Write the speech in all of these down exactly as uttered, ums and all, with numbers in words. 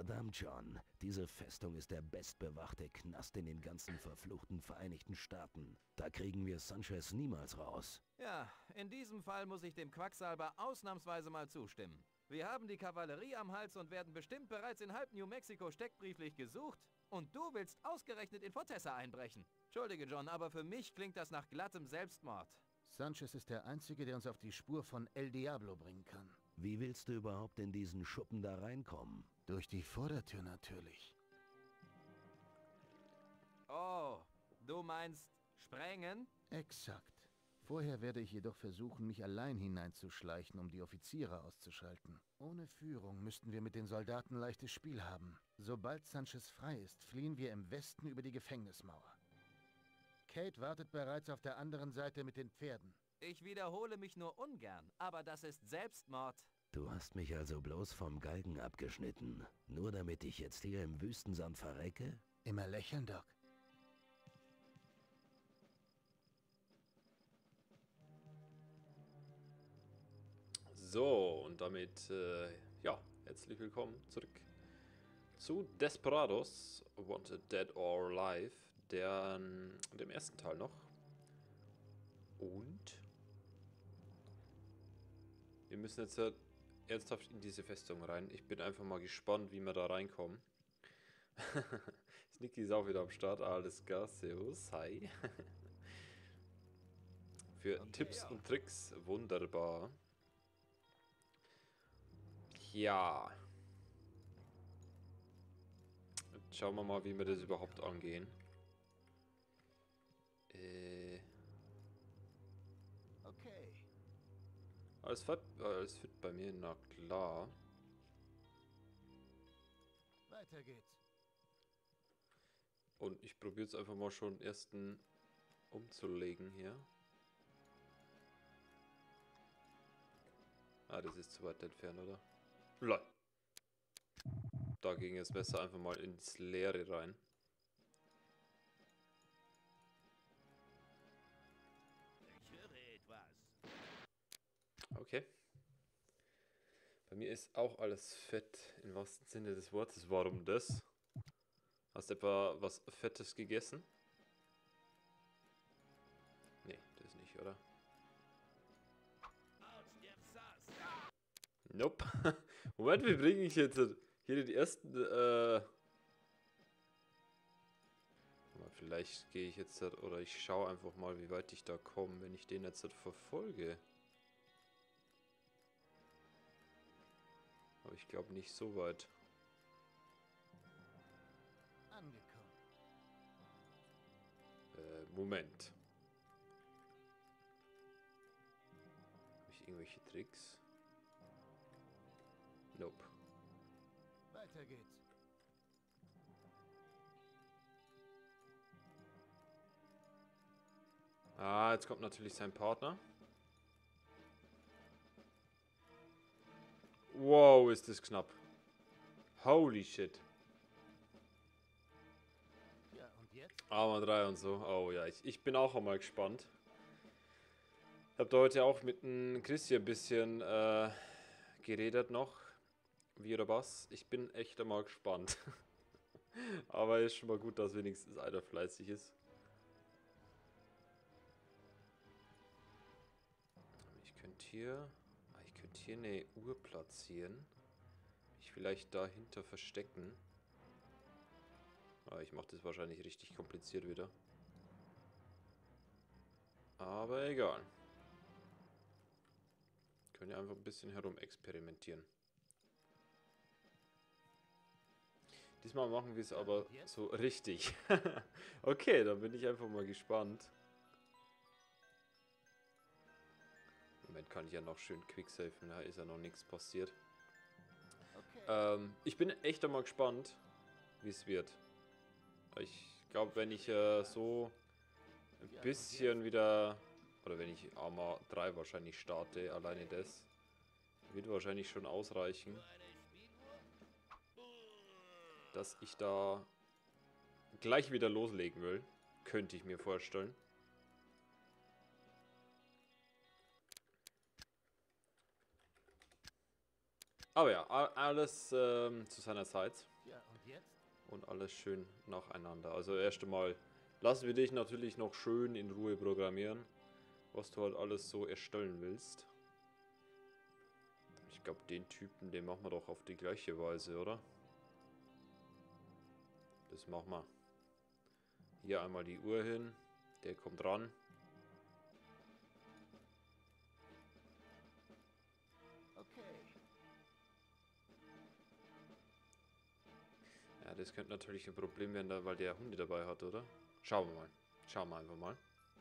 Verdammt, John. Diese Festung ist der bestbewachte Knast in den ganzen verfluchten Vereinigten Staaten. Da kriegen wir Sanchez niemals raus. Ja, in diesem Fall muss ich dem Quacksalber ausnahmsweise mal zustimmen. Wir haben die Kavallerie am Hals und werden bestimmt bereits in halb New Mexico steckbrieflich gesucht. Und du willst ausgerechnet in Fortessa einbrechen. Entschuldige, John, aber für mich klingt das nach glattem Selbstmord. Sanchez ist der Einzige, der uns auf die Spur von El Diablo bringen kann. Wie willst du überhaupt in diesen Schuppen da reinkommen? Durch die Vordertür natürlich. Oh, du meinst sprengen? Exakt. Vorher werde ich jedoch versuchen, mich allein hineinzuschleichen, um die Offiziere auszuschalten. Ohne Führung müssten wir mit den Soldaten leichtes Spiel haben. Sobald Sanchez frei ist, fliehen wir im Westen über die Gefängnismauer. Kate wartet bereits auf der anderen Seite mit den Pferden. Ich wiederhole mich nur ungern, aber das ist Selbstmord. Du hast mich also bloß vom Galgen abgeschnitten. Nur damit ich jetzt hier im Wüstensand verrecke? Immer lächeln, Doc. So, und damit, äh, ja, herzlich willkommen zurück zu Desperados, Wanted Dead or Alive, der, dem ersten Teil noch. Und wir müssen jetzt äh, ernsthaft in diese Festung rein. Ich bin einfach mal gespannt, wie wir da reinkommen. Sneaky ist auch wieder am Start, alles klar, servus, hi. Für okay, Tipps ja. und Tricks, wunderbar. Ja. Jetzt schauen wir mal, wie wir das überhaupt angehen. Äh. Okay. Alles fit, alles fit bei mir, na klar. Weiter geht's. Und ich probiere jetzt einfach mal schon ersten umzulegen hier. Ah, das ist zu weit entfernt, oder? Lol. Da ging es besser einfach mal ins Leere rein. Ich höre etwas. Okay. Bei mir ist auch alles fett, im wahrsten Sinne des Wortes. Warum das? Hast du etwa was Fettes gegessen? Nee, das nicht, oder? Nope. Moment, wie bringe ich jetzt hier die ersten, äh... Vielleicht gehe ich jetzt, oder ich schaue einfach mal, wie weit ich da komme, wenn ich den jetzt verfolge. Aber ich glaube nicht so weit. Angekommen. Äh, Moment. Habe ich irgendwelche Tricks? Nope. Weiter geht's. Ah, jetzt kommt natürlich sein Partner. Wow, ist das knapp. Holy shit. Ja, und jetzt? Arma drei und so. Oh ja, ich, ich bin auch einmal gespannt. Ich habe da heute auch mit dem Christian ein bisschen äh, geredet noch. Wie oder was? Ich bin echt einmal gespannt. Aber ist schon mal gut, dass wenigstens einer fleißig ist. Ich könnte hier... Ich könnte hier eine Uhr platzieren. Mich vielleicht dahinter verstecken. Aber ich mache das wahrscheinlich richtig kompliziert wieder. Aber egal. Können ja einfach ein bisschen herum experimentieren. Diesmal machen wir es aber so richtig. Okay, dann bin ich einfach mal gespannt. Moment, kann ich ja noch schön quicksafen, da ist ja noch nichts passiert. Ähm, ich bin echt einmal gespannt, wie es wird. Ich glaube, wenn ich äh, so ein bisschen wieder, oder wenn ich Arma drei wahrscheinlich starte, alleine das, wird wahrscheinlich schon ausreichen, dass ich da gleich wieder loslegen will. Könnte ich mir vorstellen. Aber ja, a- alles ähm, zu seiner Zeit. Ja, und jetzt? Und alles schön nacheinander. Also erst einmal lassen wir dich natürlich noch schön in Ruhe programmieren, was du halt alles so erstellen willst. Ich glaube, den Typen, den machen wir doch auf die gleiche Weise, oder? Das machen wir. Hier einmal die Uhr hin. Der kommt ran. Okay. Ja, das könnte natürlich ein Problem werden, da- weil der Hunde dabei hat, oder? Schauen wir mal. Schauen wir einfach mal.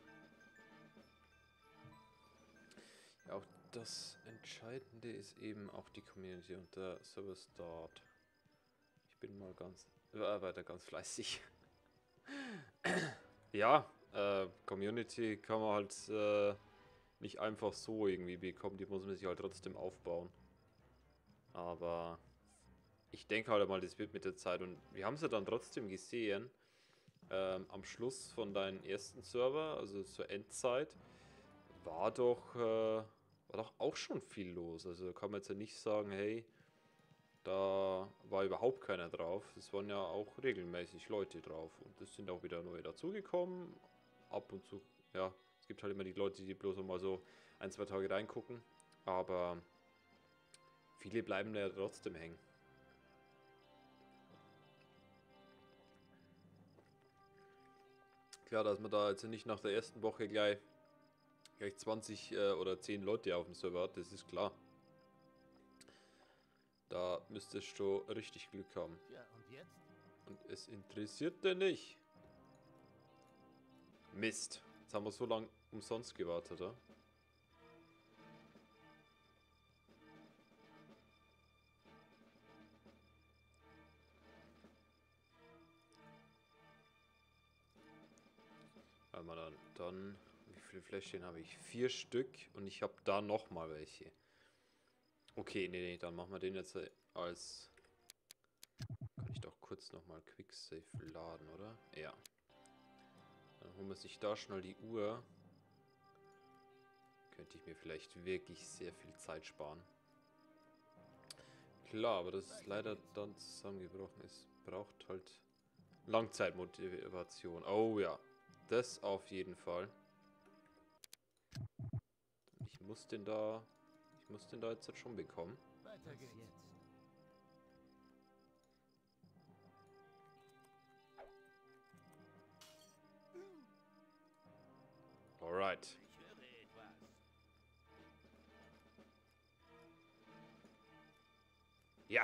Ja, auch das Entscheidende ist eben auch die Community und der Server Start. Ich bin mal ganz, äh, weiter ganz fleißig. Ja, äh, Community kann man halt äh, nicht einfach so irgendwie bekommen, die muss man sich halt trotzdem aufbauen. Aber ich denke halt mal, das wird mit der Zeit und wir haben es ja dann trotzdem gesehen, ähm, am Schluss von deinem ersten Server, also zur Endzeit, war doch, äh, war doch auch schon viel los. Also kann man jetzt ja nicht sagen, hey, da war überhaupt keiner drauf. Es waren ja auch regelmäßig Leute drauf. Und es sind auch wieder neue dazugekommen. Ab und zu, ja, es gibt halt immer die Leute, die bloß mal so ein, zwei Tage reingucken. Aber viele bleiben da ja trotzdem hängen. Klar, dass man da jetzt nicht nach der ersten Woche gleich, gleich zwanzig äh, oder zehn Leute auf dem Server hat, das ist klar. Da müsstest du richtig Glück haben. Ja, und jetzt? Und es interessiert den nicht. Mist. Jetzt haben wir so lange umsonst gewartet, oder? Warte mal dann, dann, wie viele Fläschchen habe ich? Vier Stück und ich habe da nochmal welche. Okay, nee, nee, dann machen wir den jetzt als... Kann ich doch kurz nochmal Quicksave laden, oder? Ja. Dann holen wir sich da schnell die Uhr. Könnte ich mir vielleicht wirklich sehr viel Zeit sparen. Klar, aber das ist leider dann zusammengebrochen. Es braucht halt Langzeitmotivation. Oh ja, das auf jeden Fall. Ich muss den da, ich muss den da jetzt schon bekommen. Weiter geht's. Alright. Ich höre etwas. Ja.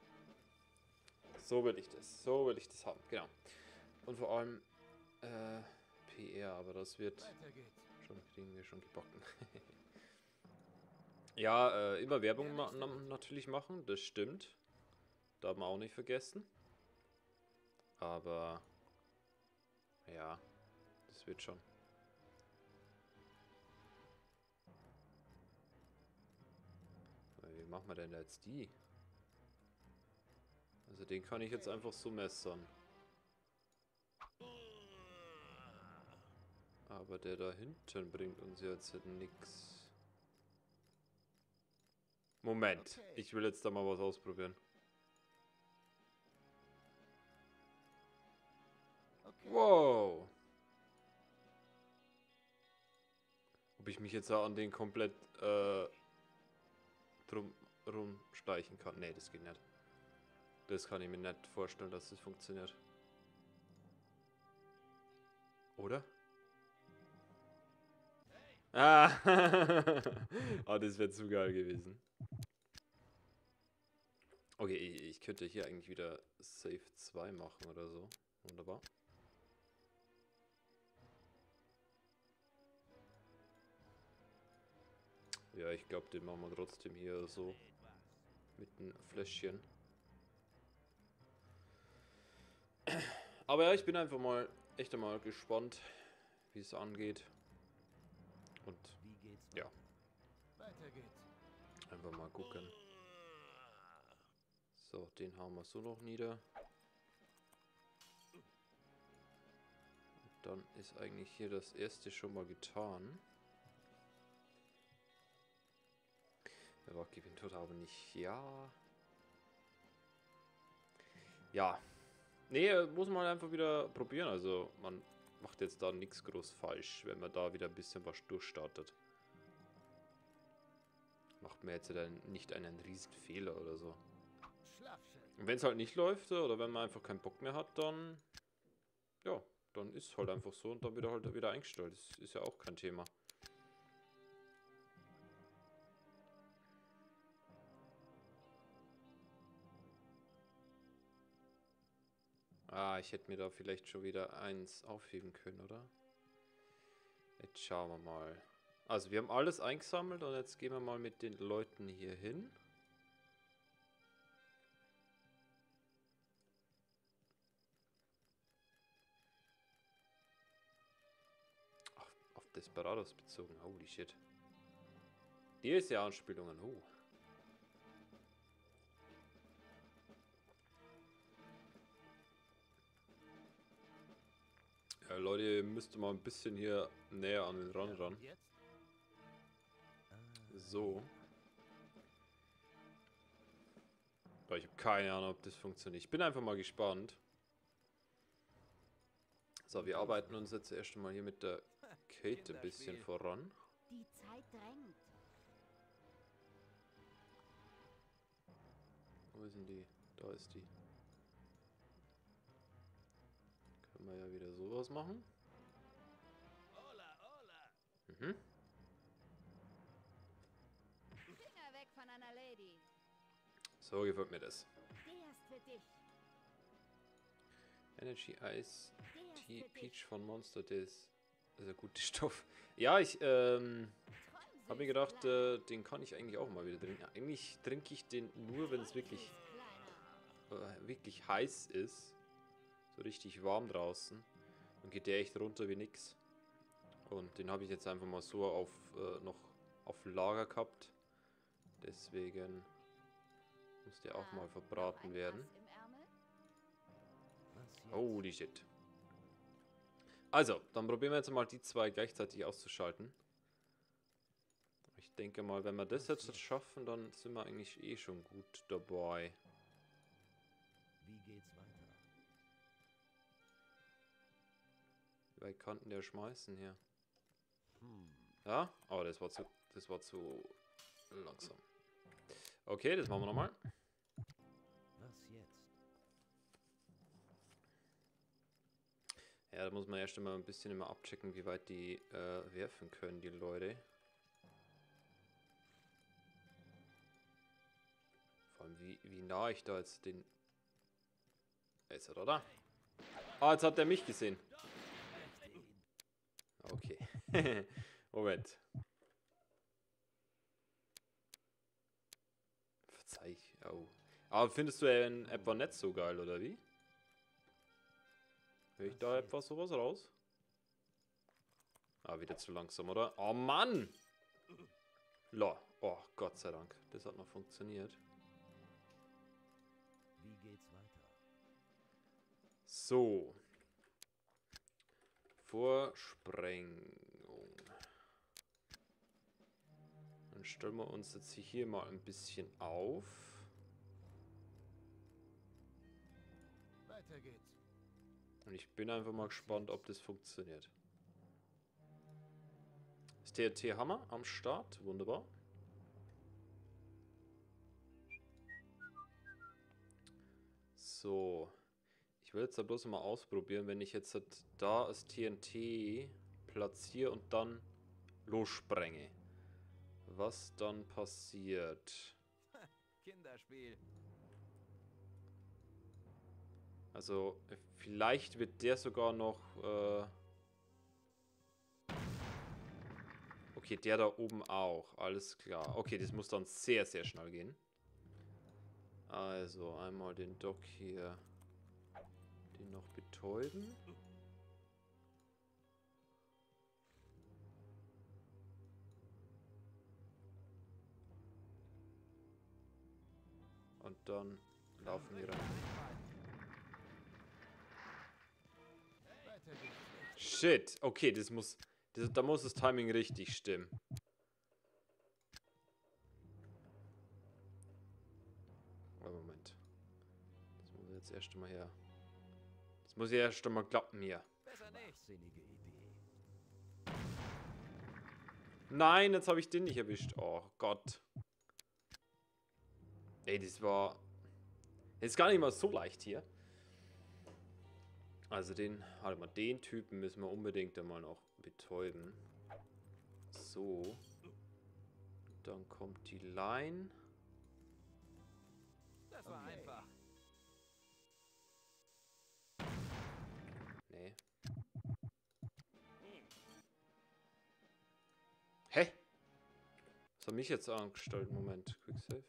So will ich das. So will ich das haben. Genau. Und vor allem äh, P R, aber das wird Weiter geht's. schon, kriegen wir schon gebacken. Ja, äh, immer Werbung ma na natürlich machen, das stimmt. Darf man auch nicht vergessen. Aber ja, das wird schon. Wie machen wir denn jetzt die? Also den kann ich jetzt einfach so messern. Aber der da hinten bringt uns jetzt nichts. Moment, ich will jetzt da mal was ausprobieren. Okay. Wow. Ob ich mich jetzt da an den komplett äh, drum rumschleichen kann? Nee, das geht nicht. Das kann ich mir nicht vorstellen, dass das funktioniert. Oder? Ah, ah das wäre zu geil gewesen. Okay, ich, ich könnte hier eigentlich wieder Save zwei machen oder so. Wunderbar. Ja, ich glaube, den machen wir trotzdem hier so mit einem Fläschchen. Aber ja, ich bin einfach mal echt einmal gespannt, wie es angeht. Und Wie geht's? ja, Weiter geht's. einfach mal gucken. So, den hauen wir so noch nieder. Und dann ist eigentlich hier das erste schon mal getan. Der Rock gewinnt tut aber nicht. Ja, Ja. Nee, muss man einfach wieder probieren. Also man macht jetzt da nichts groß falsch, wenn man da wieder ein bisschen was durchstartet. Macht mir jetzt dann nicht einen riesen Fehler oder so. Und wenn es halt nicht läuft oder wenn man einfach keinen Bock mehr hat, dann ja, dann ist es halt einfach so und dann wieder halt wieder eingestellt. Das ist ja auch kein Thema. Ah, ich hätte mir da vielleicht schon wieder eins aufheben können, oder? Jetzt schauen wir mal. Also wir haben alles eingesammelt und jetzt gehen wir mal mit den Leuten hier hin. Ach, auf Desperados bezogen. Holy shit. D L C-Anspielungen. Oh. Ja, Leute, ihr müsst mal ein bisschen hier näher an den Rand ran. So. Ich habe keine Ahnung, ob das funktioniert. Ich bin einfach mal gespannt. So, wir arbeiten uns jetzt erst einmal hier mit der Kate ein bisschen voran. Die Zeit drängt. Wo ist denn die? Da ist die. Können wir ja wieder sowas machen. Hola, hola. Mhm. Finger weg von einer Lady. So gefällt mir das. Der ist für dich. Energy Ice Der ist Tea für dich. Peach von Monster, das ist ein guter Stoff. Ja, ich ähm, Träum habe mir süß, gedacht, Kleiner. äh, den kann ich eigentlich auch mal wieder trinken. Eigentlich trinke ich den nur, wenn es wirklich, Kleiner. äh, wirklich heiß ist. So richtig warm draußen. Dann geht der echt runter wie nix. Und den habe ich jetzt einfach mal so auf äh, noch auf Lager gehabt. Deswegen muss der auch Ah, mal noch verbraten ein werden. Ass im Ärmel? Was jetzt? Holy shit. Also, dann probieren wir jetzt mal die zwei gleichzeitig auszuschalten. Ich denke mal, wenn wir das jetzt schaffen, dann sind wir eigentlich eh schon gut dabei. Wie geht's weiter? Wie weit kann denn der schmeißen hier? Hm. Ja? Oh, das war zu, das war zu langsam. Okay, das machen wir nochmal. Was jetzt? Ja, da muss man erst einmal ein bisschen immer abchecken, wie weit die äh, werfen können, die Leute. Vor allem, wie, wie nah ich da jetzt den... Ist er da, da? Ah, jetzt hat er mich gesehen. Okay. Moment. Verzeih. Oh. Aber findest du ihn etwa nicht so geil, oder wie? Hör ich da etwas sowas raus? Ah, wieder zu langsam, oder? Oh Mann! La. Oh, Gott sei Dank. Das hat noch funktioniert. Wie geht's weiter? So. Vorsprengung. Dann stellen wir uns jetzt hier mal ein bisschen auf. Weiter geht's. Und ich bin einfach mal gespannt, ob das funktioniert. Das T N T-Hammer am Start. Wunderbar. So. Ich will jetzt da bloß mal ausprobieren, wenn ich jetzt da das T N T platziere und dann lossprenge. Was dann passiert. Kinderspiel. Also, vielleicht wird der sogar noch... Äh okay, der da oben auch. Alles klar. Okay, das muss dann sehr, sehr schnell gehen. Also, einmal den Doc hier... den noch betäuben. Und dann laufen wir rein. Weiter geht's. Shit, okay, das muss, das, da muss das Timing richtig stimmen. Oh, Moment. Das muss ich jetzt erst einmal her. Das muss ja erst einmal klappen hier. Besser nicht. Sinnige Idee. Nein, jetzt habe ich den nicht erwischt. Oh Gott. Ey, das war... Jetzt gar nicht mal so leicht hier. Also den, warte mal, den Typen müssen wir unbedingt einmal noch betäuben. So. Dann kommt die Line. Das war Okay. einfach. Nee. Hä? Was hat mich jetzt angestellt? Moment, Quick Save.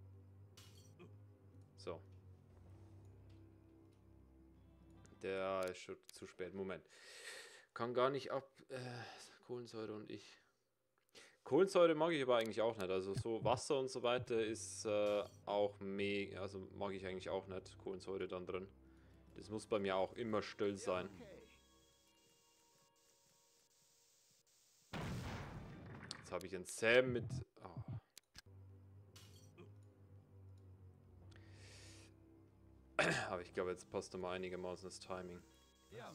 So. Der ist schon zu spät. Moment. Kann gar nicht ab. Äh, Kohlensäure und ich. Kohlensäure mag ich aber eigentlich auch nicht. Also so Wasser und so weiter ist äh, auch mega. Also mag ich eigentlich auch nicht. Kohlensäure dann drin. Das muss bei mir auch immer still sein. Jetzt habe ich einen Sam mit. Oh. Aber ich glaube, jetzt passt immer einigermaßen das Timing. Ja.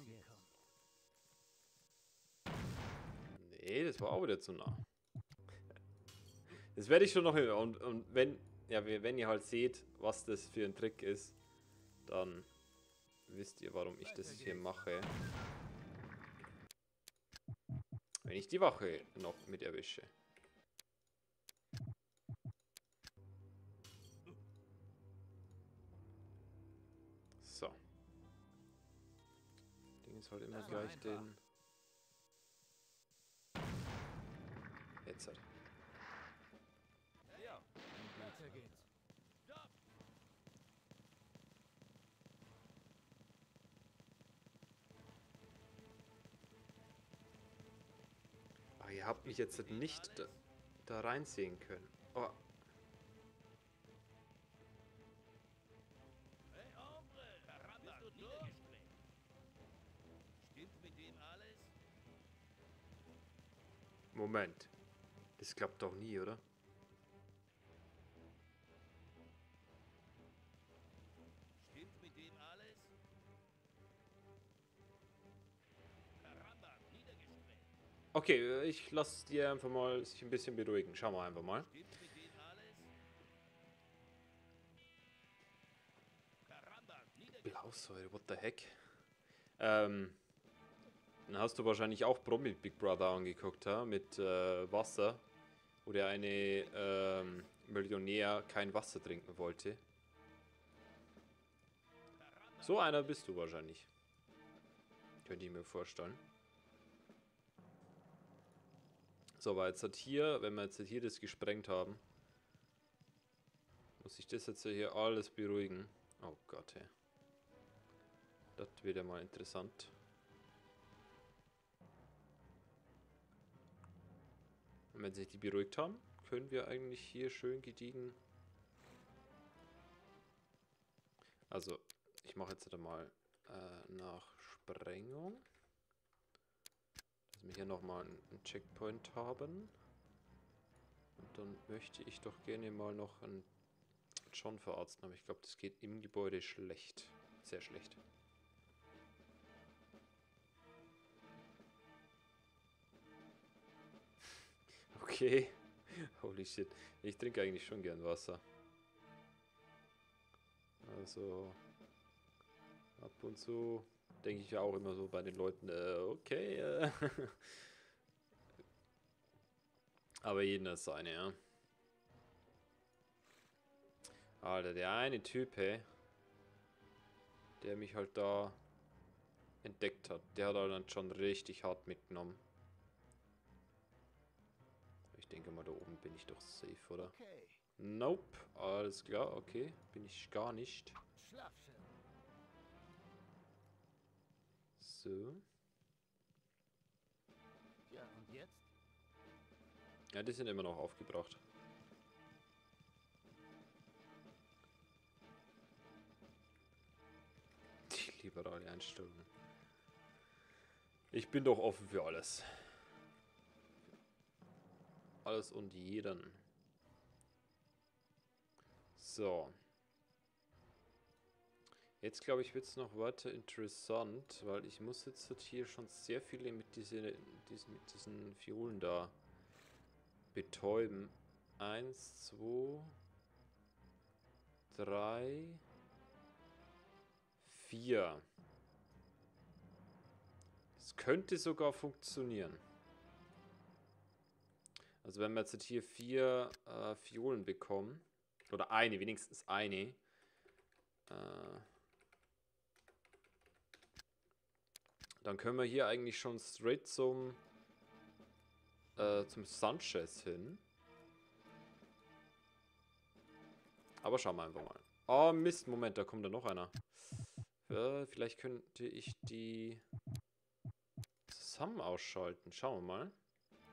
Nee, das war auch wieder zu nah. Das werde ich schon noch hören. Und, und wenn, ja, wenn ihr halt seht, was das für ein Trick ist, dann wisst ihr, warum ich das hier mache. Wenn ich die Wache noch mit erwische. So. Ding ist halt immer Das war gleich einfach. den... Jetzt halt. Ja. Weiter geht's. Ah, ihr habt mich jetzt nicht da, da reinsehen können. Oh. Hey, Hombre! Caramba, bist du niedergestreckt? Stimmt mit dem alles? Moment. Das klappt doch nie, oder? Stimmt mit dem alles? Caramba, niedergestreckt. Okay, äh, ich lasse dir einfach mal sich ein bisschen beruhigen. Schauen wir einfach mal. Stimmt mit dem alles? Caramba, niedergestreckt. Blausäure, what the heck? Ähm, dann hast du wahrscheinlich auch Promi Big Brother angeguckt, ha? Mit äh, Wasser, wo der eine ähm, Millionär kein Wasser trinken wollte. So einer bist du wahrscheinlich. Könnte ich mir vorstellen. So, aber jetzt hat hier, wenn wir jetzt hier das gesprengt haben, muss ich das jetzt hier alles beruhigen. Oh Gott, hey. Das wird ja mal interessant. Und wenn sich die beruhigt haben, können wir eigentlich hier schön gediegen. Also, ich mache jetzt mal äh, nach Sprengung. Dass wir hier nochmal einen Checkpoint haben. Und dann möchte ich doch gerne mal noch einen John verarzten, aber ich glaube, das geht im Gebäude schlecht. Sehr schlecht. Okay. Holy shit. Ich trinke eigentlich schon gern Wasser. Also ab und zu denke ich ja auch immer so bei den Leuten, äh, okay. Äh. Aber jeder ist seine, ja. Alter, der eine Typ, hey, der mich halt da entdeckt hat, der hat halt dann schon richtig hart mitgenommen. Ich denke mal, da oben bin ich doch safe, oder? Okay, Nope, alles klar, okay, bin ich gar nicht. schlaf schön. So. Ja, und jetzt? Ja, die sind immer noch aufgebracht. Die liberale Einstellung. Ich bin doch offen für alles. Alles und jeden. So. Jetzt glaube ich, wird es noch weiter interessant, weil ich muss jetzt hier schon sehr viele mit, diese, diesen, mit diesen Fiolen da betäuben. Eins, zwei, drei, vier. Es könnte sogar funktionieren. Also wenn wir jetzt hier vier äh, Fiolen bekommen, oder eine, wenigstens eine, äh, dann können wir hier eigentlich schon straight zum, äh, zum Sanchez hin. Aber schauen wir einfach mal. Oh Mist, Moment, da kommt da noch einer. Äh, vielleicht könnte ich die zusammen ausschalten. Schauen wir mal.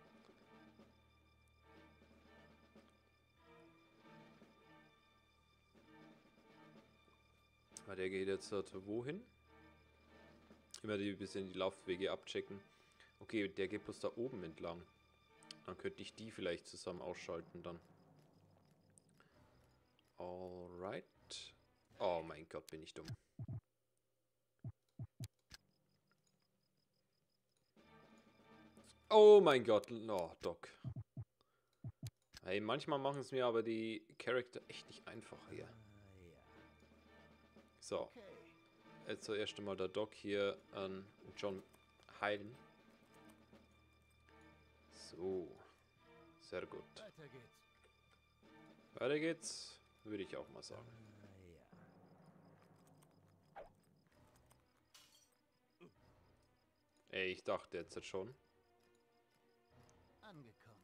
Der geht jetzt halt wohin? Immer die bisschen die Laufwege abchecken. Okay, der geht bloß da oben entlang. Dann könnte ich die vielleicht zusammen ausschalten dann. Alright. Oh mein Gott, bin ich dumm. Oh mein Gott, oh, Doc. Hey, manchmal machen es mir aber die Charakter echt nicht einfach hier. So. Jetzt zuerst einmal der Doc hier an John heilen. So. Sehr gut. Weiter geht's. Weiter geht's, würde ich auch mal sagen. Ey, ich dachte jetzt schon. Angekommen.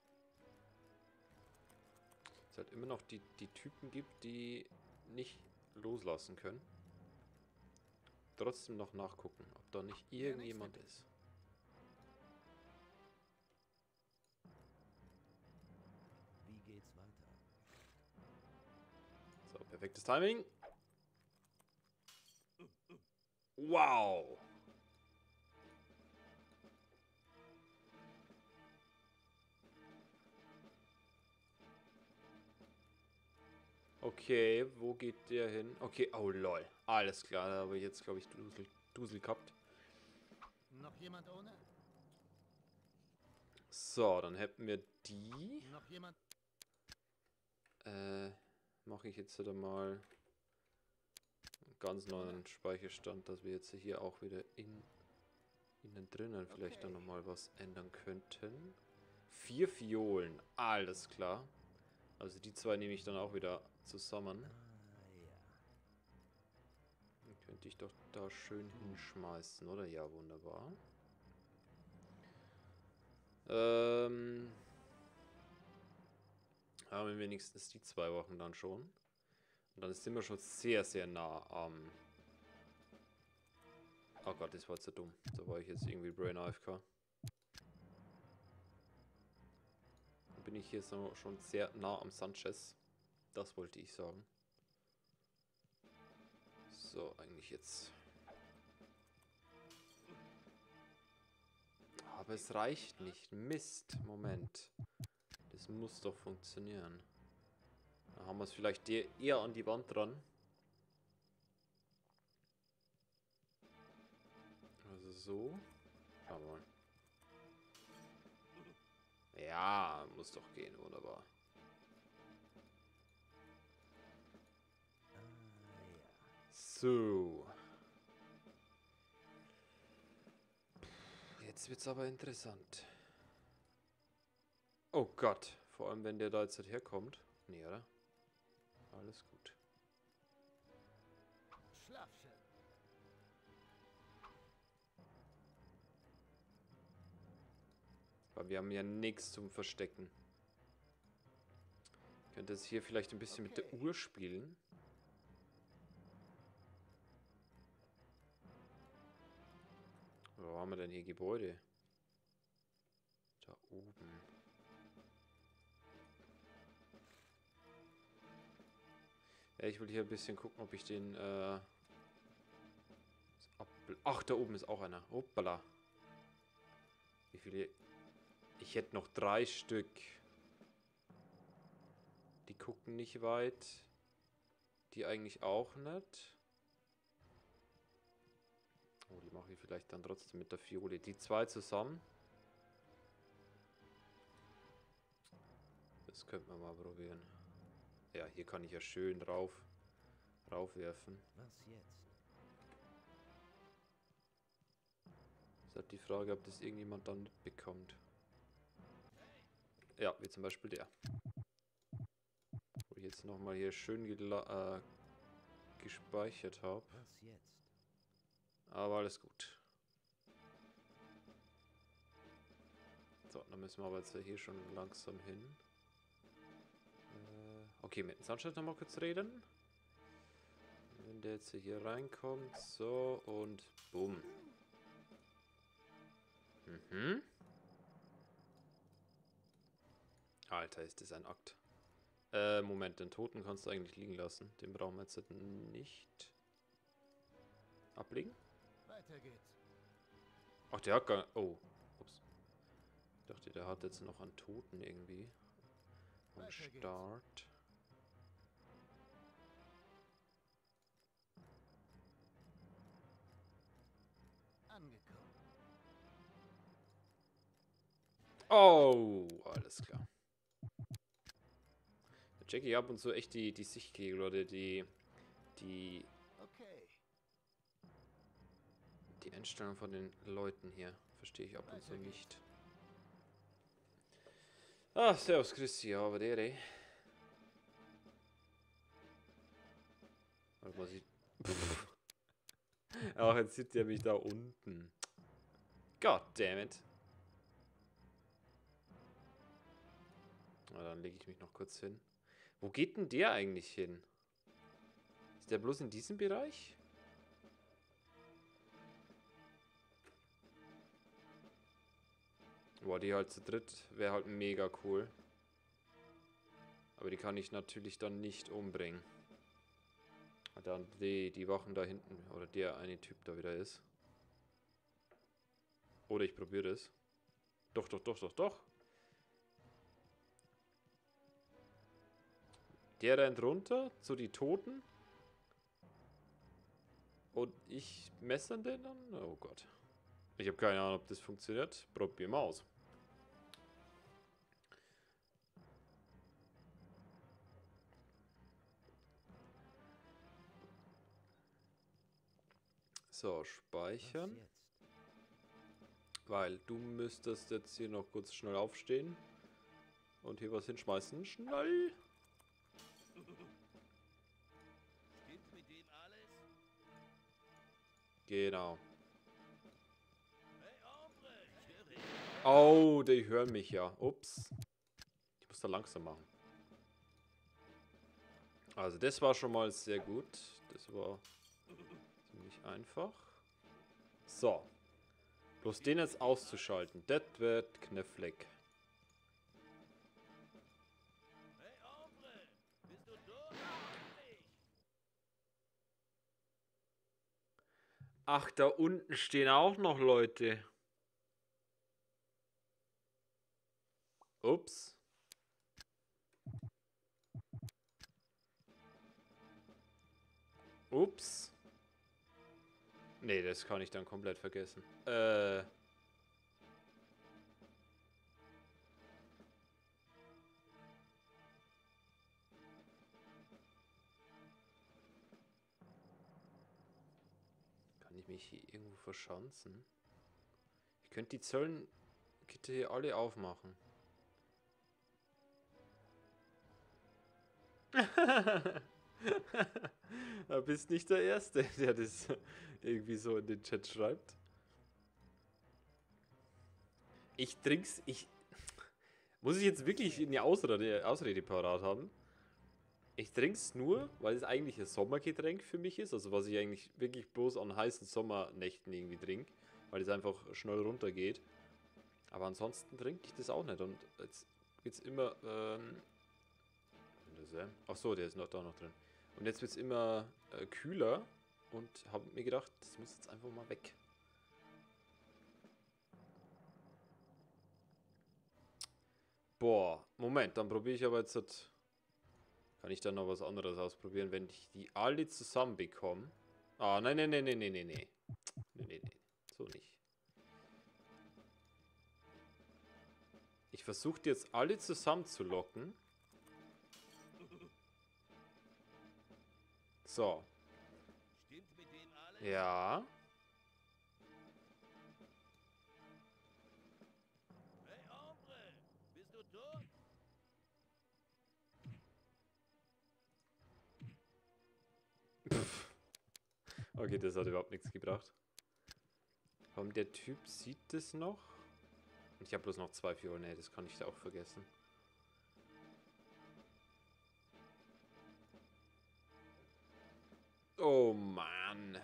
Es halt immer noch die, die Typen gibt, die nicht loslassen können. Trotzdem noch nachgucken, ob da nicht irgendjemand ist. Wie geht's weiter? So, perfektes Timing. Wow! Okay, wo geht der hin? Okay, oh lol. Alles klar, da habe ich jetzt, glaube ich, Dusel, Dusel gehabt. Noch jemand ohne? So, dann hätten wir die. Noch jemand? Äh, mache ich jetzt wieder mal einen ganz neuen Speicherstand, dass wir jetzt hier auch wieder in innen drinnen vielleicht Okay. dann nochmal was ändern könnten. Vier Fiolen, alles klar. Also die zwei nehme ich dann auch wieder zusammen. Dann könnte ich doch da schön hinschmeißen, oder? Ja, wunderbar. Ähm... Haben wir wenigstens die zwei Wochen dann schon. Und dann sind wir schon sehr, sehr nah am... Oh Gott, das war zu dumm. Da war ich jetzt irgendwie Brain A F K. Dann bin ich hier so schon sehr nah am Sanchez. Das wollte ich sagen. So, eigentlich jetzt. Aber es reicht nicht. Mist. Moment. Das muss doch funktionieren. Dann haben wir es vielleicht eher an die Wand dran. Also so. Schauen wir mal. Ja, muss doch gehen. Wunderbar. So. Jetzt wird's aber interessant. Oh Gott. Vor allem, wenn der da jetzt herkommt. Nee, oder? Alles gut. Schlaf schön. Weil wir haben ja nichts zum Verstecken. Ich könnte jetzt hier vielleicht ein bisschen Okay. mit der Uhr spielen. Wo haben wir denn hier Gebäude? Da oben. Ja, ich will hier ein bisschen gucken, ob ich den, äh... Ach, da oben ist auch einer. Hoppala. Wie viele... Ich hätte noch drei Stück. Die gucken nicht weit. Die eigentlich auch nicht. mache ich vielleicht dann trotzdem mit der Fiole. Die zwei zusammen. Das könnte man mal probieren. Ja, hier kann ich ja schön rauf, raufwerfen. Was jetzt? Ist halt die Frage, ob das irgendjemand dann mitbekommt. Ja, wie zum Beispiel der. Wo ich jetzt nochmal hier schön äh, gespeichert habe. Was jetzt? Aber alles gut. So, dann müssen wir aber jetzt hier schon langsam hin. Äh, okay, mit dem Sunshine nochmal kurz reden. Wenn der jetzt hier reinkommt. So, und bumm. Mhm. Alter, ist das ein Akt. Äh, Moment, den Toten kannst du eigentlich liegen lassen. Den brauchen wir jetzt nicht ablegen. Weiter geht's. Ach, der hat gar... Oh, ups. Ich dachte, der hat jetzt noch einen Toten irgendwie. Am Start. Angekommen. Oh, alles klar. Da check ich ab und zu echt die, die Sichtkegel oder die, die, Okay. die Einstellung von den Leuten hier. Verstehe ich ab und zu nicht. Ah, servus Christi, ja, aber der, ey. Warte mal, sieht... Ach, jetzt sieht der mich da unten. God damn it. Na, dann lege ich mich noch kurz hin. Wo geht denn der eigentlich hin? Ist der bloß in diesem Bereich? Boah, die halt zu dritt wäre halt mega cool. Aber die kann ich natürlich dann nicht umbringen. Dann die, die Wachen da hinten, oder der eine Typ da wieder ist. Oder ich probiere es. Doch, doch, doch, doch, doch. Der rennt runter zu die Toten. Und ich messern den dann? Oh Gott. Ich habe keine Ahnung, ob das funktioniert. Probieren wir aus. So, speichern. Weil du müsstest jetzt hier noch kurz schnell aufstehen. Und hier was hinschmeißen. Schnell. Stimmt mit dem alles? Genau. Hey, Hombre, ich höre dich. Oh, die hören mich ja. Ups. Ich muss da langsam machen. Also das war schon mal sehr gut. Das war ziemlich einfach. So. Bloß den jetzt auszuschalten. Das wird knifflig. Hey, Hombre, bist du durch? Ach, da unten stehen auch noch Leute. Ups. Ups. Nee, das kann ich dann komplett vergessen. Äh. Kann ich mich hier irgendwo verschanzen? Ich könnte die Zöllengitter hier alle aufmachen. Du bist nicht der Erste, der das irgendwie so in den Chat schreibt. Ich trink's, ich... Muss ich jetzt wirklich eine Ausrede, Ausrede parat haben? Ich trink's nur, weil es eigentlich ein Sommergetränk für mich ist. Also was ich eigentlich wirklich bloß an heißen Sommernächten irgendwie trinke. Weil es einfach schnell runtergeht. Aber ansonsten trinke ich das auch nicht. Und jetzt geht's immer... Ähm, Achso, der ist noch da noch drin. Und jetzt wird es immer äh, kühler und habe mir gedacht, das muss jetzt einfach mal weg. Boah, Moment, dann probiere ich aber jetzt... Halt, kann ich dann noch was anderes ausprobieren, wenn ich die alle zusammen bekomme? Ah, nein, nein, nein, nein, nein, nein, nein. Nein, nein, nein. Ich versuche die jetzt alle zusammenzulocken. So. Stimmt mit dem alles? Ja. Hey, Hombre! Bist du tot? Okay, das hat überhaupt nichts gebracht. Warum der Typ sieht das noch? Ich habe bloß noch zwei Fiolen. Nee, das kann ich da auch vergessen. Oh Mann.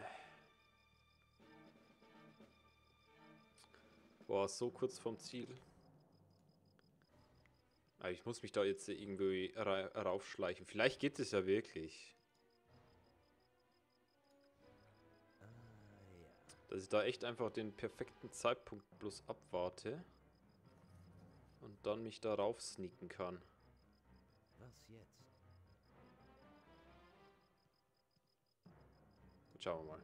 Boah, so kurz vom Ziel. Aber ich muss mich da jetzt irgendwie ra raufschleichen. Vielleicht geht es ja wirklich. Dass ich da echt einfach den perfekten Zeitpunkt bloß abwarte. Und dann mich da rauf sneaken kann. Was jetzt? Schauen wir mal.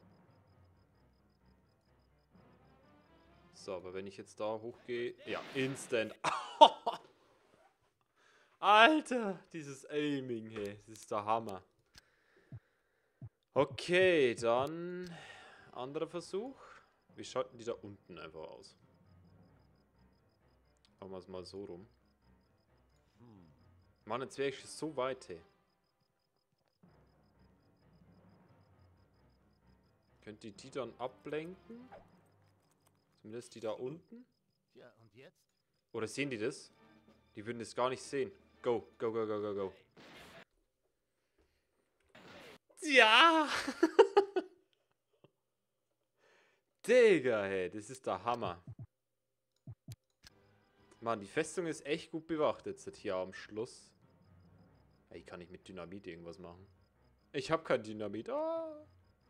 So, aber wenn ich jetzt da hochgehe... Ja, instant. Alter, dieses Aiming, hey. Das ist der Hammer. Okay, dann... Anderer Versuch. Wie schaut denn die da unten einfach aus? Machen wir es mal so rum. Mann, jetzt wäre ich schon so weit, hey. Könnt ihr die dann ablenken? Zumindest die da unten. Tja, und jetzt? Oder sehen die das? Die würden das gar nicht sehen. Go, go, go, go, go, go. Ja! Digga, hey, das ist der Hammer. Mann, die Festung ist echt gut bewacht jetzt hier am Schluss. Hey, kann ich mit Dynamit irgendwas machen? Ich habe kein Dynamit. Ah.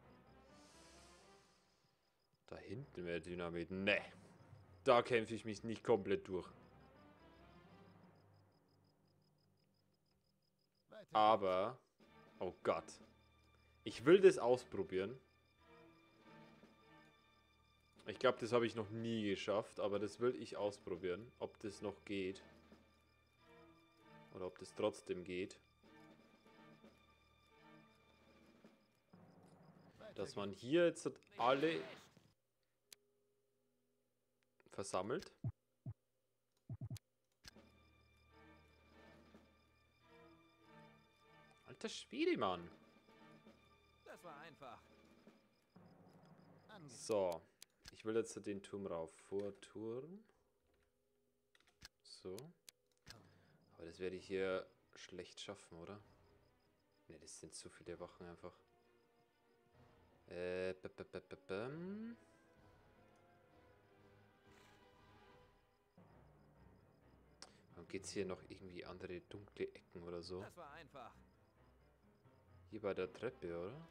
Da hinten wäre Dynamit. Ne. Da kämpfe ich mich nicht komplett durch. Aber... Oh Gott. Ich will das ausprobieren. Ich glaube, das habe ich noch nie geschafft, aber das will ich ausprobieren, ob das noch geht. Oder ob das trotzdem geht. Dass man hier jetzt alle versammelt. Alter Schwede, Mann. Das war einfach. So. Ich will jetzt den Turm rauf. Vorturm. So. Aber das werde ich hier schlecht schaffen, oder? Ne, das sind zu viele Wachen einfach. Äh, b -b -b -b -b Warum geht's hier noch irgendwie andere dunkle Ecken oder so? Das war einfach. Hier bei der Treppe, oder?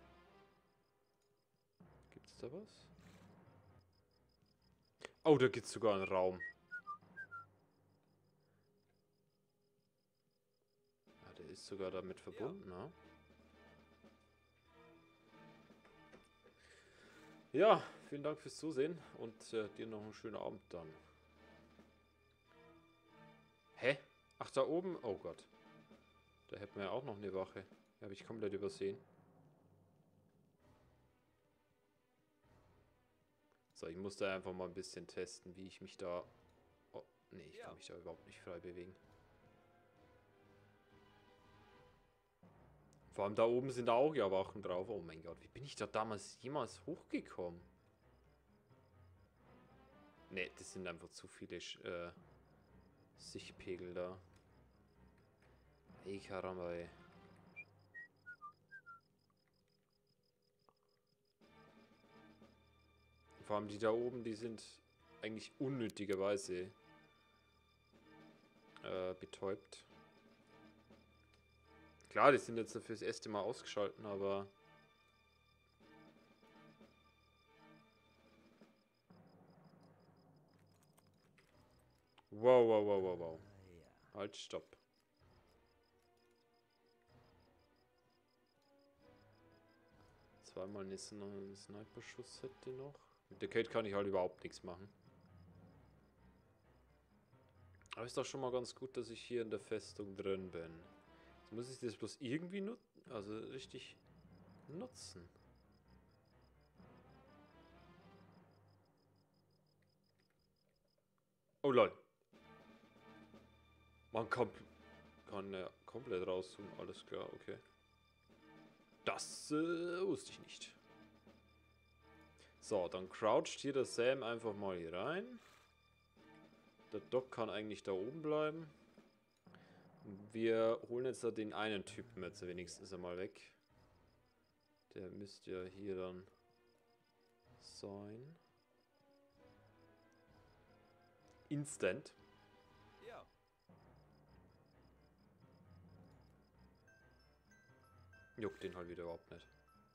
Gibt's da was? Oh, da gibt's sogar einen Raum. Ja, der ist sogar damit verbunden, ja. Ja, vielen Dank fürs Zusehen und äh, dir noch einen schönen Abend dann. Hä? Ach, da oben? Oh Gott. Da hätten wir ja auch noch eine Wache. Die habe ich komplett übersehen. So, ich muss da einfach mal ein bisschen testen, wie ich mich da... Oh, nee, ich kann mich da überhaupt nicht frei bewegen. Vor allem da oben sind auch ja Wachen drauf. Oh mein Gott, wie bin ich da damals jemals hochgekommen? Ne, das sind einfach zu viele äh, Sichtpegel da. Ey, Karamba, ey. Vor allem die da oben, die sind eigentlich unnötigerweise äh, betäubt. Klar, die sind jetzt fürs erste Mal ausgeschalten, aber... Wow, wow, wow, wow, wow. Halt, stopp. Zweimal eine Sniper-Schuss hätte noch. Mit der Kate kann ich halt überhaupt nichts machen. Aber ist doch schon mal ganz gut, dass ich hier in der Festung drin bin. Jetzt muss ich das bloß irgendwie nutzen, also richtig nutzen. Oh lol. Man kann, kann ja komplett rauszoomen, alles klar, okay. Das äh, wusste ich nicht. So, dann croucht hier der Sam einfach mal hier rein. Der Doc kann eigentlich da oben bleiben. Wir holen jetzt da den einen Typen jetzt wenigstens einmal weg. Der müsste ja hier dann sein. Instant. Ja. Juckt den halt wieder überhaupt nicht.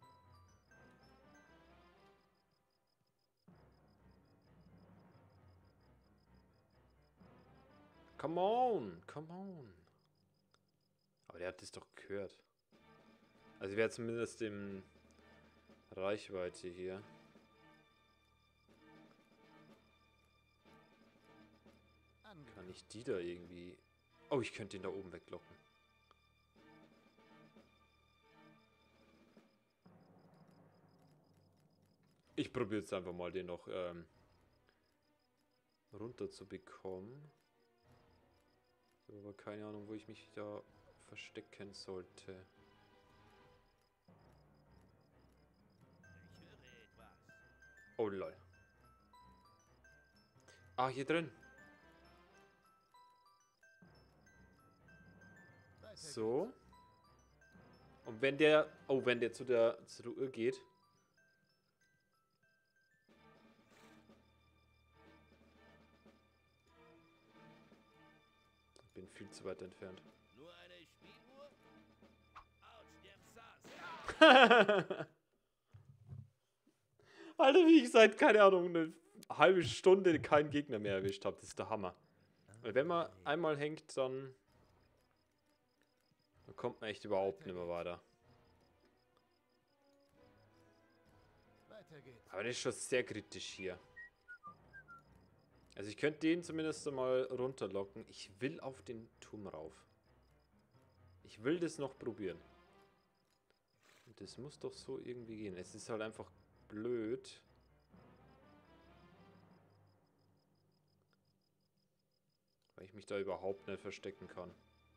Come on, come on. Aber der hat das doch gehört. Also wäre zumindest im Reichweite hier. Kann ich die da irgendwie... Oh, ich könnte ihn da oben weglocken. Ich probiere jetzt einfach mal den noch ähm, runter zu bekommen. Ich habe aber keine Ahnung, wo ich mich da verstecken sollte. Ich höre etwas. Oh lol. Ah, hier drin. So. Und wenn der... Oh, wenn der zu der, zu der Uhr geht. Ich bin viel zu weit entfernt. Nur eine Spieluhr? Autsch, der Psaß. Alter, wie ich seit, keine Ahnung, eine halbe Stunde keinen Gegner mehr erwischt habe. Das ist der Hammer. Weil wenn man einmal hängt, dann... Dann kommt man echt überhaupt nicht mehr weiter. Weiter geht's. Aber das ist schon sehr kritisch hier. Also ich könnte den zumindest mal runterlocken. Ich will auf den Turm rauf. Ich will das noch probieren. Und das muss doch so irgendwie gehen. Es ist halt einfach blöd. Weil ich mich da überhaupt nicht verstecken kann.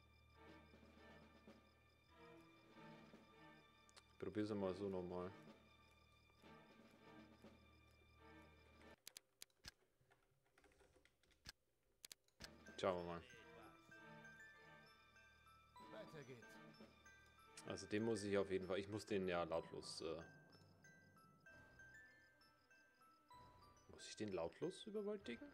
Ich probiere es mal so nochmal. Schauen wir mal. Weiter geht's. Also den muss ich auf jeden Fall... Ich muss den ja lautlos... Äh muss ich den lautlos überwältigen?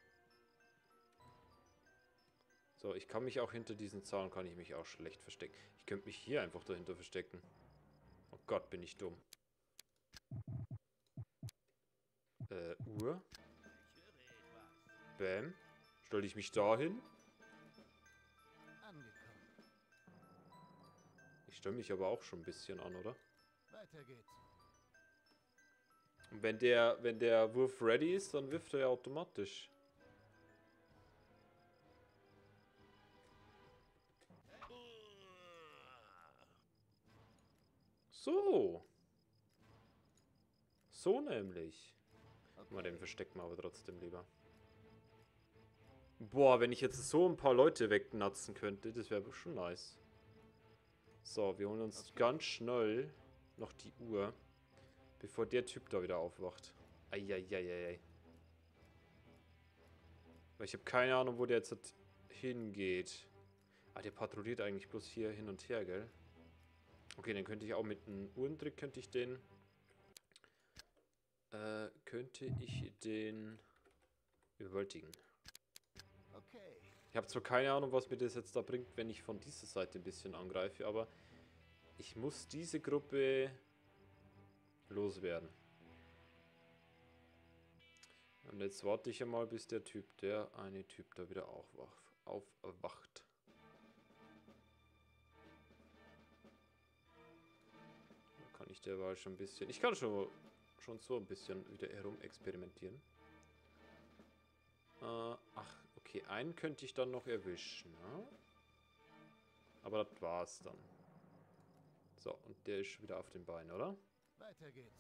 So, ich kann mich auch hinter diesen Zaun, kann ich mich auch schlecht verstecken. Ich könnte mich hier einfach dahinter verstecken. Oh Gott, bin ich dumm. Äh, Uhr. Bäm. Stelle ich mich da hin? Angekommen. Ich stelle mich aber auch schon ein bisschen an, oder? Weiter geht's. Und wenn der, wenn der Wurf ready ist, dann wirft er ja automatisch. So. So nämlich. Okay. Mal den verstecken wir aber trotzdem lieber. Boah, wenn ich jetzt so ein paar Leute wegnatzen könnte, das wäre schon nice. So, wir holen uns okay. ganz schnell noch die Uhr, bevor der Typ da wieder aufwacht. Eieieiei. Weil ich habe keine Ahnung, wo der jetzt hingeht. Ah, der patrouilliert eigentlich bloß hier hin und her, gell? Okay, dann könnte ich auch mit einem Uhrentrick, könnte ich den... Äh, könnte ich den überwältigen. Okay. Ich habe zwar keine Ahnung, was mir das jetzt da bringt, wenn ich von dieser Seite ein bisschen angreife, aber ich muss diese Gruppe loswerden. Und jetzt warte ich einmal, bis der Typ, der eine Typ da wieder aufwacht. aufwacht. Da kann ich derweil schon ein bisschen... Ich kann schon, schon so ein bisschen wieder herum experimentieren. Äh, ach, okay. Okay, einen könnte ich dann noch erwischen. Ne? Aber das war's dann. So, und der ist schon wieder auf den Beinen, oder? Weiter geht's.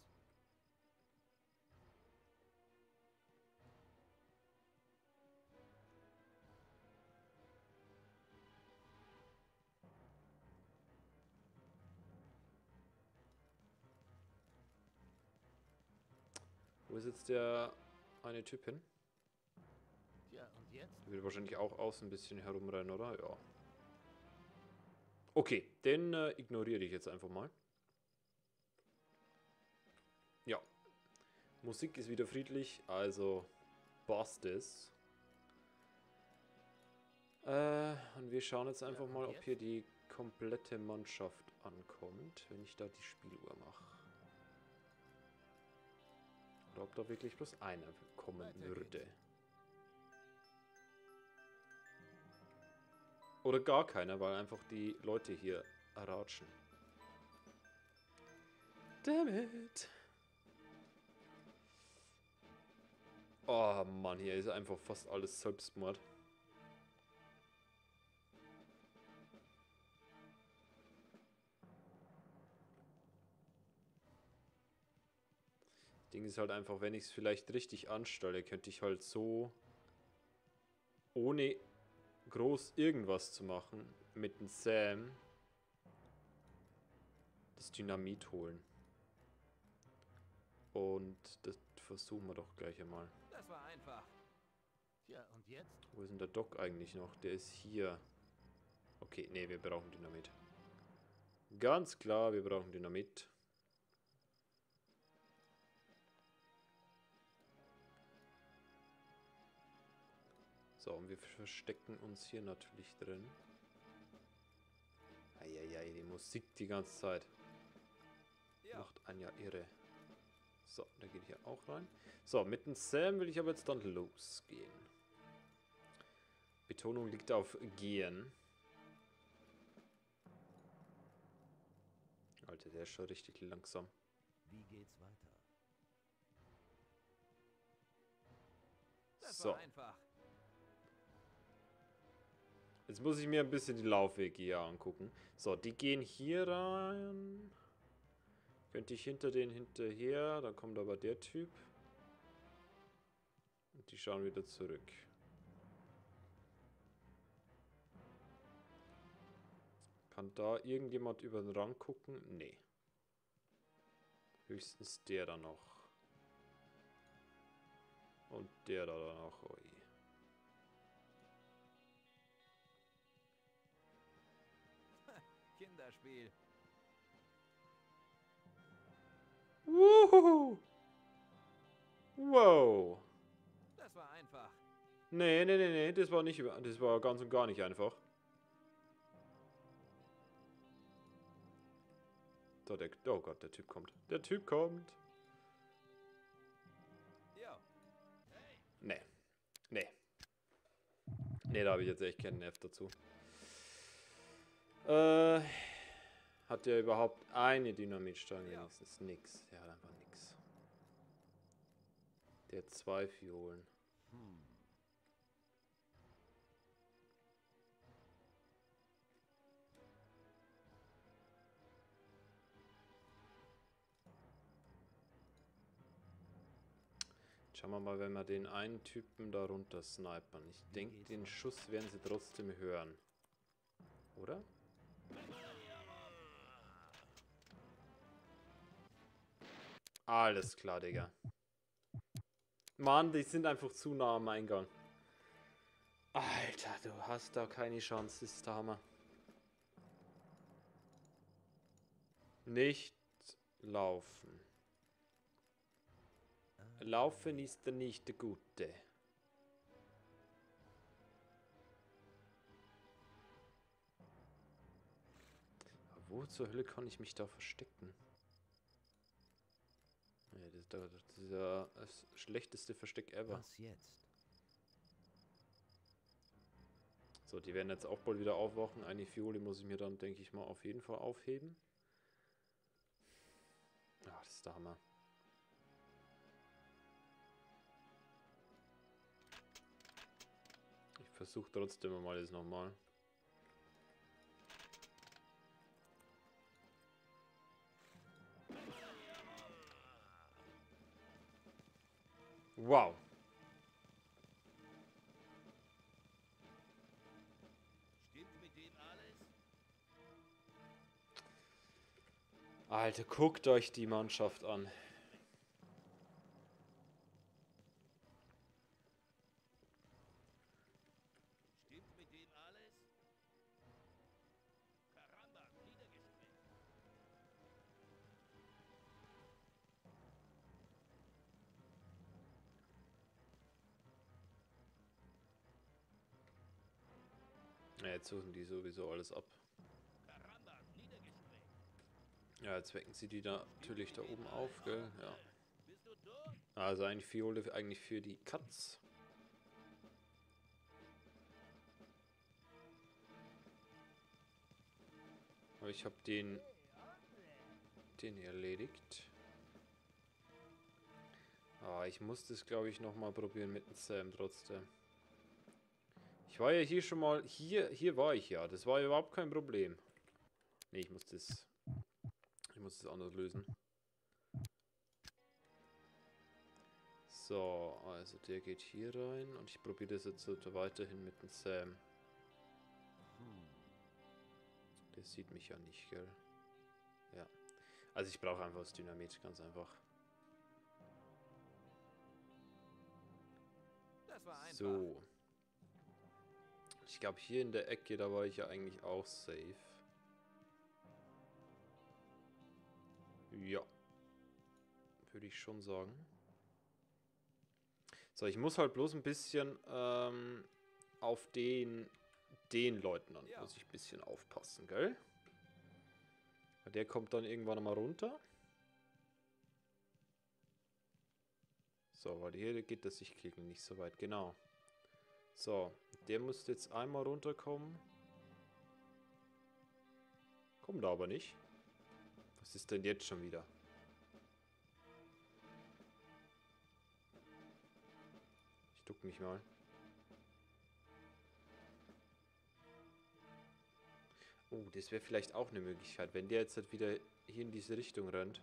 Wo ist jetzt der eine Typ hin? Tja, und jetzt? Der will wahrscheinlich auch außen ein bisschen herumrennen, oder? Ja. Okay, den äh, ignoriere ich jetzt einfach mal. Ja. Musik ist wieder friedlich, also passt es. Äh, und wir schauen jetzt einfach mal, ob hier die komplette Mannschaft ankommt, wenn ich da die Spieluhr mache. Oder ob da wirklich bloß einer kommen würde. Oder gar keiner, weil einfach die Leute hier ratschen. Damn it. Oh Mann, hier ist einfach fast alles Selbstmord. Das Ding ist halt einfach, wenn ich es vielleicht richtig anstelle, könnte ich halt so, ohne groß irgendwas zu machen, mit dem Sam das Dynamit holen. Und das versuchen wir doch gleich einmal. Das war einfach. Tja, und jetzt? Wo ist denn der Doc eigentlich noch? Der ist hier. Okay, nee, wir brauchen Dynamit. Ganz klar, wir brauchen Dynamit. So, und wir verstecken uns hier natürlich drin. Eieiei, die Musik die ganze Zeit. Ja. Macht einen ja irre. So, der geht hier auch rein. So, mit dem Sam will ich aber jetzt dann losgehen. Betonung liegt auf gehen. Alter, der ist schon richtig langsam. Wie geht's weiter? Das So. war einfach. Jetzt muss ich mir ein bisschen die Laufwege hier angucken. So, die gehen hier rein. Könnte ich hinter denen hinterher. Dann kommt aber der Typ. Und die schauen wieder zurück. Kann da irgendjemand über den Rang gucken? Nee. Höchstens der da noch. Und der da noch. Oh je. Kinderspiel. Wuhu! Wow. Das war einfach. Nee, nee, nee, nee, das war nicht, über- das war ganz und gar nicht einfach. So, der, oh Gott, der Typ kommt. Der Typ kommt. Ja. Nee. Nee. Nee, da habe ich jetzt echt keinen Nerv dazu. Äh, hat der überhaupt eine Dynamitstange? Ja. Wenigstens nix. Der hat einfach nix. Der hat zwei Violen. Hm. Schauen wir mal, wenn wir den einen Typen da runter snipern. Ich denke, den Schuss werden sie trotzdem hören. Oder? Alles klar, Digga. Mann, die sind einfach zu nah am Eingang. Alter, du hast da keine Chance, das ist der Hammer. Nicht laufen. Laufen ist nicht der Gute. Wo zur Hölle kann ich mich da verstecken? Ja, das, das, das ist ja das schlechteste Versteck ever. Was jetzt? So, die werden jetzt auch bald wieder aufwachen. Eine Fiole muss ich mir dann, denke ich mal, auf jeden Fall aufheben. Ah, das ist der Hammer. Ich versuche trotzdem mal das nochmal. Wow. Stimmt mit dem alles? Alter, guckt euch die Mannschaft an. Stimmt mit dem alles? Karamba, niedergestreckt. Ja, jetzt suchen die sowieso alles ab. Karamba, niedergestreckt. Ja, jetzt wecken sie die da natürlich da oben auf, gell? Ja. Bist du durch? Also eigentlich Fiole eigentlich für die Katz. Aber ich habe den den erledigt. Ah, ich muss das glaube ich noch mal probieren mit dem Sam trotzdem. Ich war ja hier schon mal hier hier war ich ja, das war ja überhaupt kein Problem. Nee, ich muss das ich muss das anders lösen. So, also der geht hier rein und ich probiere das jetzt so weiterhin mit dem Sam. Der sieht mich ja nicht, gell? Ja. Also ich brauche einfach das Dynamit, ganz einfach. Das war einfach. So. Ich glaube hier in der Ecke, da war ich ja eigentlich auch safe. Ja. Würde ich schon sagen. So, ich muss halt bloß ein bisschen ähm, auf den, den Leuten an. Ja. Muss ich ein bisschen aufpassen, gell? Weil der kommt dann irgendwann mal runter. So, weil hier geht das Sichtkegel nicht so weit, genau. So, der müsste jetzt einmal runterkommen. Kommt aber nicht. Was ist denn jetzt schon wieder? Ich duck mich mal. Oh, das wäre vielleicht auch eine Möglichkeit, wenn der jetzt halt wieder hier in diese Richtung rennt.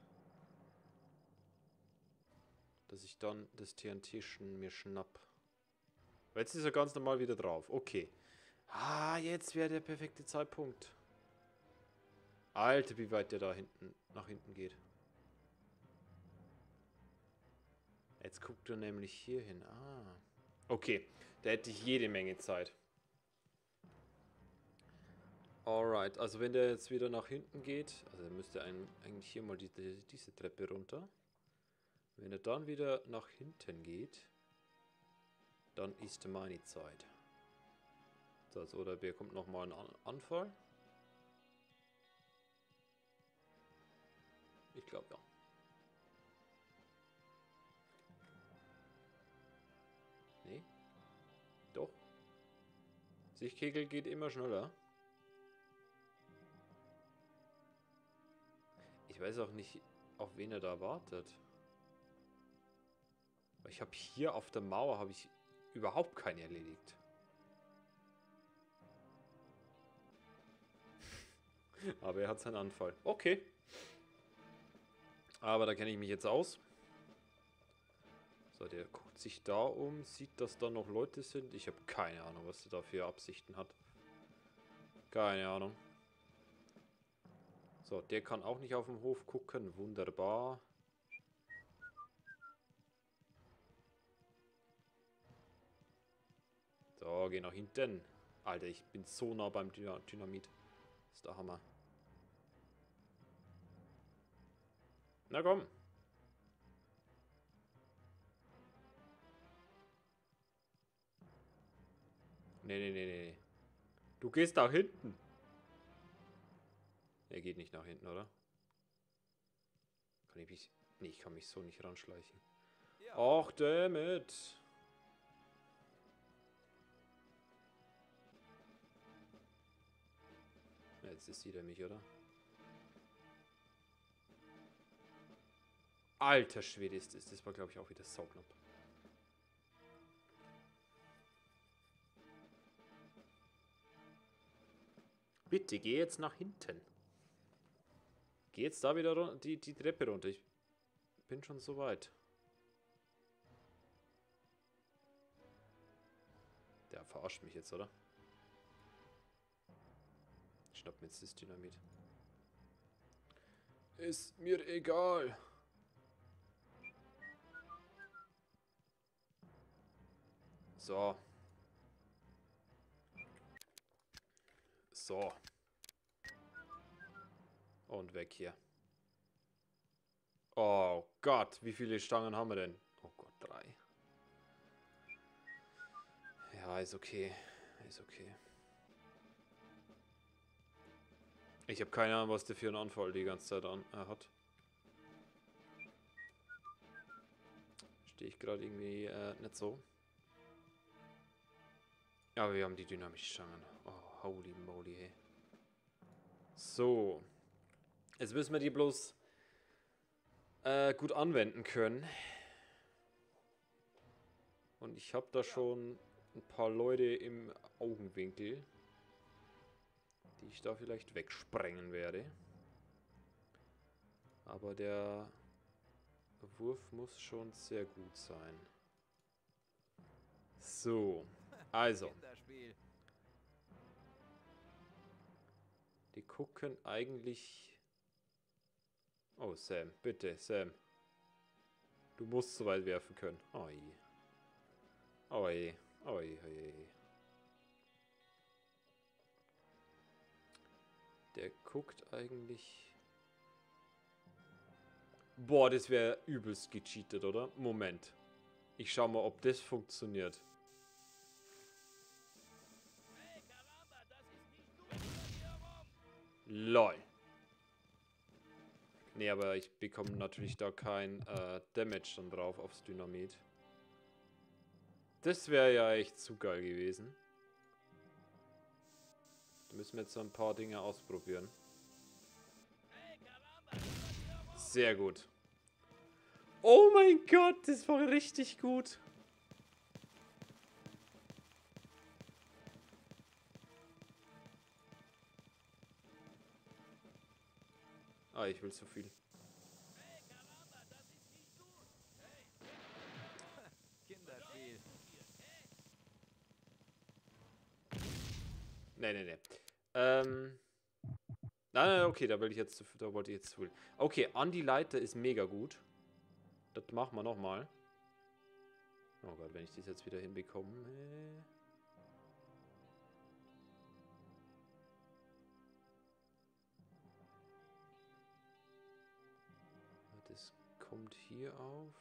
Dass ich dann das T N T schon mir schnapp. Aber jetzt ist er ganz normal wieder drauf. Okay. Ah, jetzt wäre der perfekte Zeitpunkt. Alter, wie weit der da hinten nach hinten geht. Jetzt guckt er nämlich hier hin. Ah. Okay, da hätte ich jede Menge Zeit. Alright, also wenn der jetzt wieder nach hinten geht, also dann müsste ein, eigentlich hier mal die, die, diese Treppe runter. Wenn er dann wieder nach hinten geht, dann ist meine Zeit. So, also, oder bekommt nochmal einen An Anfall. Ich glaube ja. Nee. Doch. Sichtkegel geht immer schneller. Ich weiß auch nicht, auf wen er da wartet. Ich habe hier auf der Mauer habe ich überhaupt keinen erledigt. Aber er hat seinen Anfall. Okay. Aber da kenne ich mich jetzt aus. So, der guckt sich da um, sieht, dass da noch Leute sind. Ich habe keine Ahnung, was er da für Absichten hat. Keine Ahnung. So, der kann auch nicht auf dem Hof gucken. Wunderbar. So, geh nach hinten. Alter, ich bin so nah beim Dynamit. Das ist der Hammer. Na komm. Nee, nee, nee, nee. Du gehst nach hinten. Er geht nicht nach hinten, oder? Kann ich mich... Nee, ich kann mich so nicht ranschleichen. Ja. Ach, dammit. Ja, jetzt sieht er mich, oder? Alter Schwede ist das. Das war, glaube ich, auch wieder sauknapp. Bitte, geh jetzt nach hinten. Geh jetzt da wieder run- die, die Treppe runter. Ich bin schon so weit. Der verarscht mich jetzt, oder? Ich schnapp mir jetzt das Dynamit. Ist mir egal. So. So. Und weg hier. Oh Gott, wie viele Stangen haben wir denn? Oh Gott, drei. Ja, ist okay. Ist okay. Ich habe keine Ahnung, was der für einen Anfall die ganze Zeit an, äh, hat. Stehe ich gerade irgendwie äh, nicht so. Aber wir haben die Dynamitstangen. Oh, holy moly, hey. So. Jetzt müssen wir die bloß äh, gut anwenden können. Und ich habe da schon ein paar Leute im Augenwinkel, die ich da vielleicht wegsprengen werde. Aber der Wurf muss schon sehr gut sein. So, also. Kinderspiel. Die gucken eigentlich... Oh, Sam, bitte, Sam. Du musst so weit werfen können. Oh je. Oh je. Oh je, oh je. Der guckt eigentlich... Boah, das wäre übelst gecheatet, oder? Moment. Ich schau mal, ob das funktioniert. Hey, Caramba, das ist nicht gut. Hier rum. LOL. Nee, aber ich bekomme natürlich da kein äh, Damage dann drauf aufs Dynamit. Das wäre ja echt zu geil gewesen. Da müssen wir jetzt so ein paar Dinge ausprobieren. Hey, Caramba, hier rum. Sehr gut. Oh mein Gott, das war richtig gut. Ah, ich will zu viel. Hey, Caramba, das ist nicht gut. Hey, Kinderspiel. Nee, nee, nee. Ähm. Nein, nein, okay, da will ich jetzt, da wollte ich jetzt zu viel. Okay, an die Leiter ist mega gut. Das machen wir nochmal. Oh Gott, wenn ich das jetzt wieder hinbekomme. Das kommt hier auf.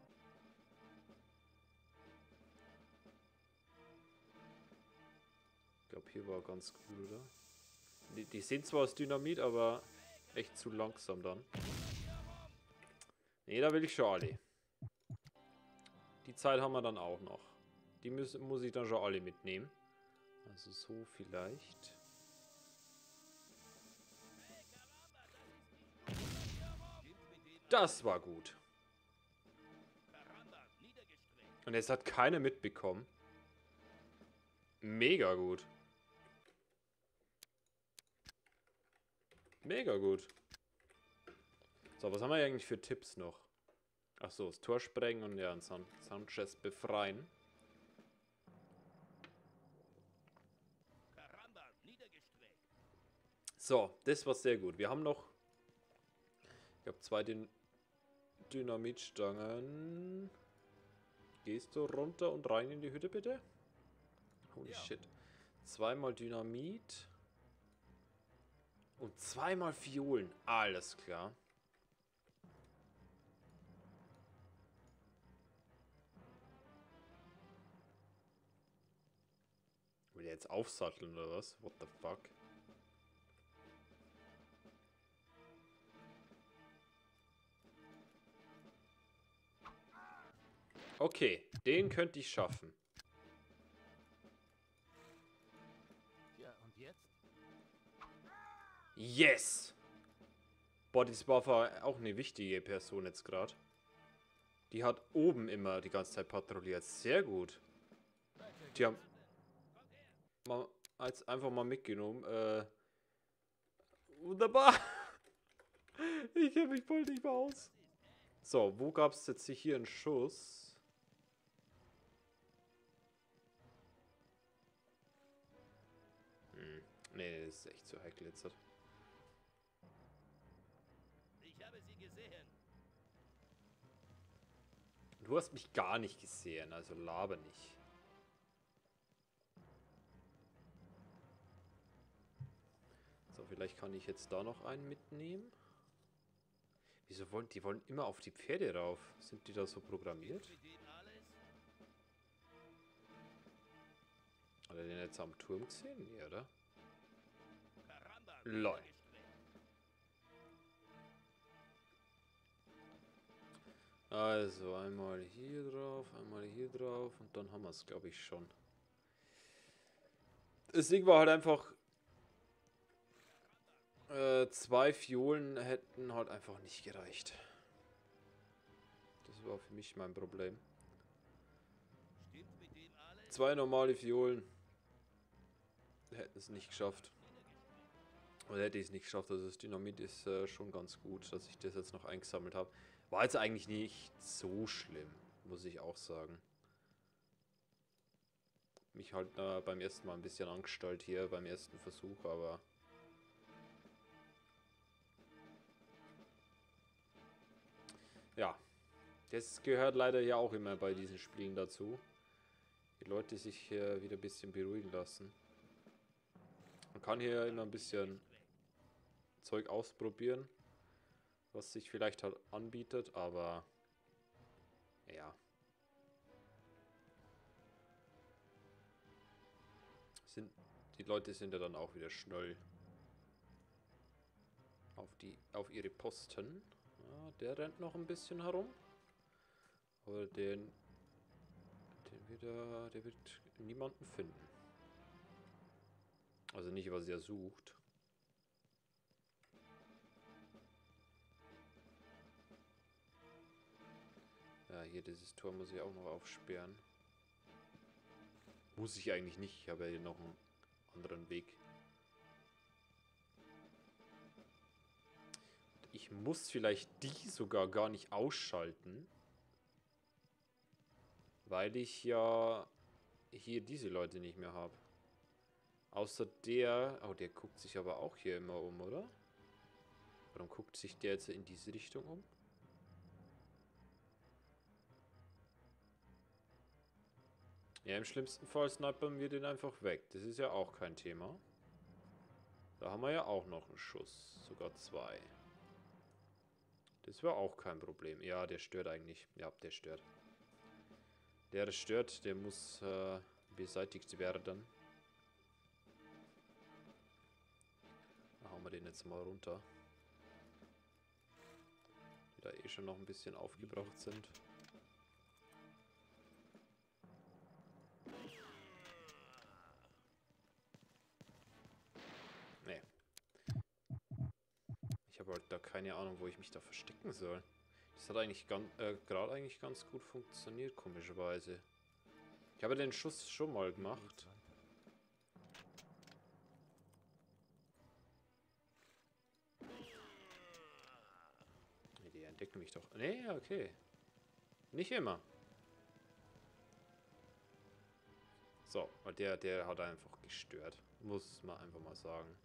Ich glaube, hier war ganz cool, oder? Die, die sind zwar aus Dynamit, aber echt zu langsam dann. Nee, da will ich schon alle. Die Zeit haben wir dann auch noch. Die müssen, muss ich dann schon alle mitnehmen. Also so vielleicht. Das war gut. Caramba, niedergestreckt. Und es hat keiner mitbekommen. Mega gut. Mega gut. So, was haben wir eigentlich für Tipps noch? Ach so, das Tor sprengen und ja, und San Sanchez befreien. Caramba, niedergestreckt. So, das war sehr gut. Wir haben noch, ich habe zwei Dyn Dynamitstangen. Gehst du runter und rein in die Hütte, bitte? Holy Ja. shit. Zweimal Dynamit. Und zweimal Fiolen. Alles klar. Will der jetzt aufsatteln oder was? What the fuck? Okay, den könnte ich schaffen. Ja, und jetzt? Yes! Boah, das war auch eine wichtige Person jetzt gerade. Die hat oben immer die ganze Zeit patrouilliert. Sehr gut. Die haben mal als einfach mal mitgenommen. Äh, Wunderbar. Ich kenne mich voll nicht mehr aus. So, wo gab es jetzt hier einen Schuss? Hm. Nee, das ist echt zu heikel jetzt. Ich habe sie gesehen. Du hast mich gar nicht gesehen, also laber nicht. So, vielleicht kann ich jetzt da noch einen mitnehmen. Wieso wollen die wollen immer auf die Pferde rauf? Sind die da so programmiert? Mit dem alles? Hat er den jetzt am Turm gesehen? Nee, oder? Caramba, Lol. Also, einmal hier drauf, einmal hier drauf und dann haben wir es, glaube ich, schon. Das Ding war halt einfach, äh, zwei Fiolen hätten halt einfach nicht gereicht. Das war für mich mein Problem. Stimmt mit dem alles? Zwei normale Fiolen hätten es nicht geschafft. Oder hätte ich es nicht geschafft. Also das Dynamit ist äh, schon ganz gut, dass ich das jetzt noch eingesammelt habe. War jetzt eigentlich nicht so schlimm, muss ich auch sagen. Mich halt äh, beim ersten Mal ein bisschen angestellt hier, beim ersten Versuch, aber... Ja, das gehört leider ja auch immer bei diesen Spielen dazu. Die Leute sich hier wieder ein bisschen beruhigen lassen. Man kann hier immer ein bisschen Zeug ausprobieren, was sich vielleicht halt anbietet, aber ja. Sind, die Leute sind ja dann auch wieder schnell auf, die, auf ihre Posten. Ja, der rennt noch ein bisschen herum. Aber den, den wird er, der wird niemanden finden. Also nicht, was er sucht. Ja, hier dieses Tor muss ich auch noch aufsperren. Muss ich eigentlich nicht. Ich habe ja hier noch einen anderen Weg. Ich muss vielleicht die sogar gar nicht ausschalten. Weil ich ja hier diese Leute nicht mehr habe. Außer der... Oh, der guckt sich aber auch hier immer um, oder? Warum guckt sich der jetzt in diese Richtung um? Ja, im schlimmsten Fall snipern wir den einfach weg. Das ist ja auch kein Thema. Da haben wir ja auch noch einen Schuss. Sogar zwei. Das wäre auch kein Problem. Ja, der stört eigentlich. Ja, der stört. Der stört, der muss äh, beseitigt werden. Da hauen wir den jetzt mal runter. Die da eh schon noch ein bisschen aufgebraucht sind. Nee. Ich habe halt da keine Ahnung, wo ich mich da verstecken soll. Das hat eigentlich ganz, äh, gerade eigentlich ganz gut funktioniert, komischerweise. Ich habe den Schuss schon mal gemacht. Nee, die entdecken mich doch. Nee, okay. Nicht immer. So, und der, der hat einfach gestört. Muss man einfach mal sagen.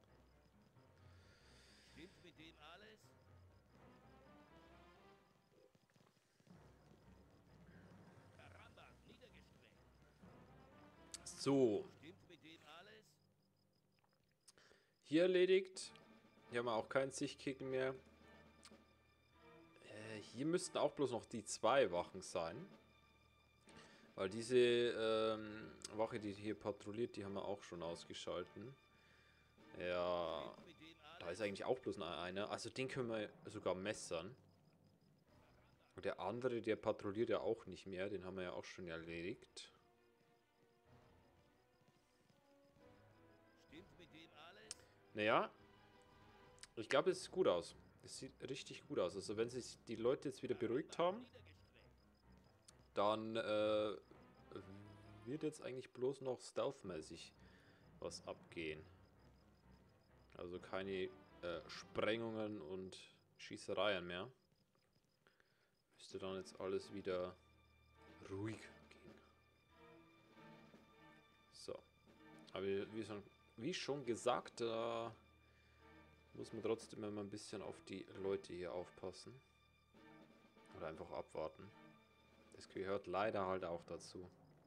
Stimmt mit dem alles? Caramba, niedergestreckt. So. Stimmt mit dem alles? Hier erledigt. Hier haben wir auch keinen Sichtkicken mehr. Äh, hier müssten auch bloß noch die zwei Wachen sein. Weil diese ähm, Wache, die hier patrouilliert, die haben wir auch schon ausgeschalten. Ja, Stimmt mit dem alles? da ist eigentlich auch bloß noch einer. Also den können wir sogar messern. Und der andere, der patrouilliert ja auch nicht mehr. Den haben wir ja auch schon erledigt. Stimmt mit dem alles? Naja, ich glaube, es sieht gut aus. Es sieht richtig gut aus. Also wenn sich die Leute jetzt wieder beruhigt haben, dann äh, wird jetzt eigentlich bloß noch stealth-mäßig was abgehen. Also keine äh, Sprengungen und Schießereien mehr. Müsste dann jetzt alles wieder ruhig gehen. So. Aber wie schon, wie schon gesagt, da muss man trotzdem immer ein bisschen auf die Leute hier aufpassen. Oder einfach abwarten. Das gehört leider halt auch dazu.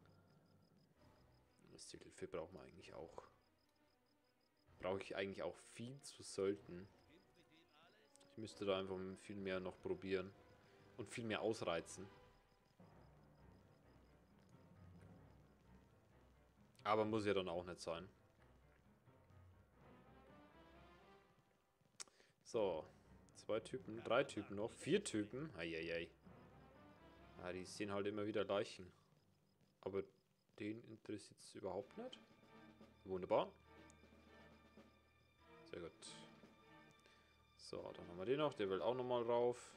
Das Hilfe braucht man eigentlich auch. Brauche ich eigentlich auch viel zu selten. Ich müsste da einfach viel mehr noch probieren. Und viel mehr ausreizen. Aber muss ja dann auch nicht sein. So. Zwei Typen, drei Typen noch. Vier Typen. Eieiei. Ja, die sehen halt immer wieder Leichen. Aber den interessiert es überhaupt nicht. Wunderbar. Sehr gut. So, dann haben wir den noch. Der will auch nochmal rauf.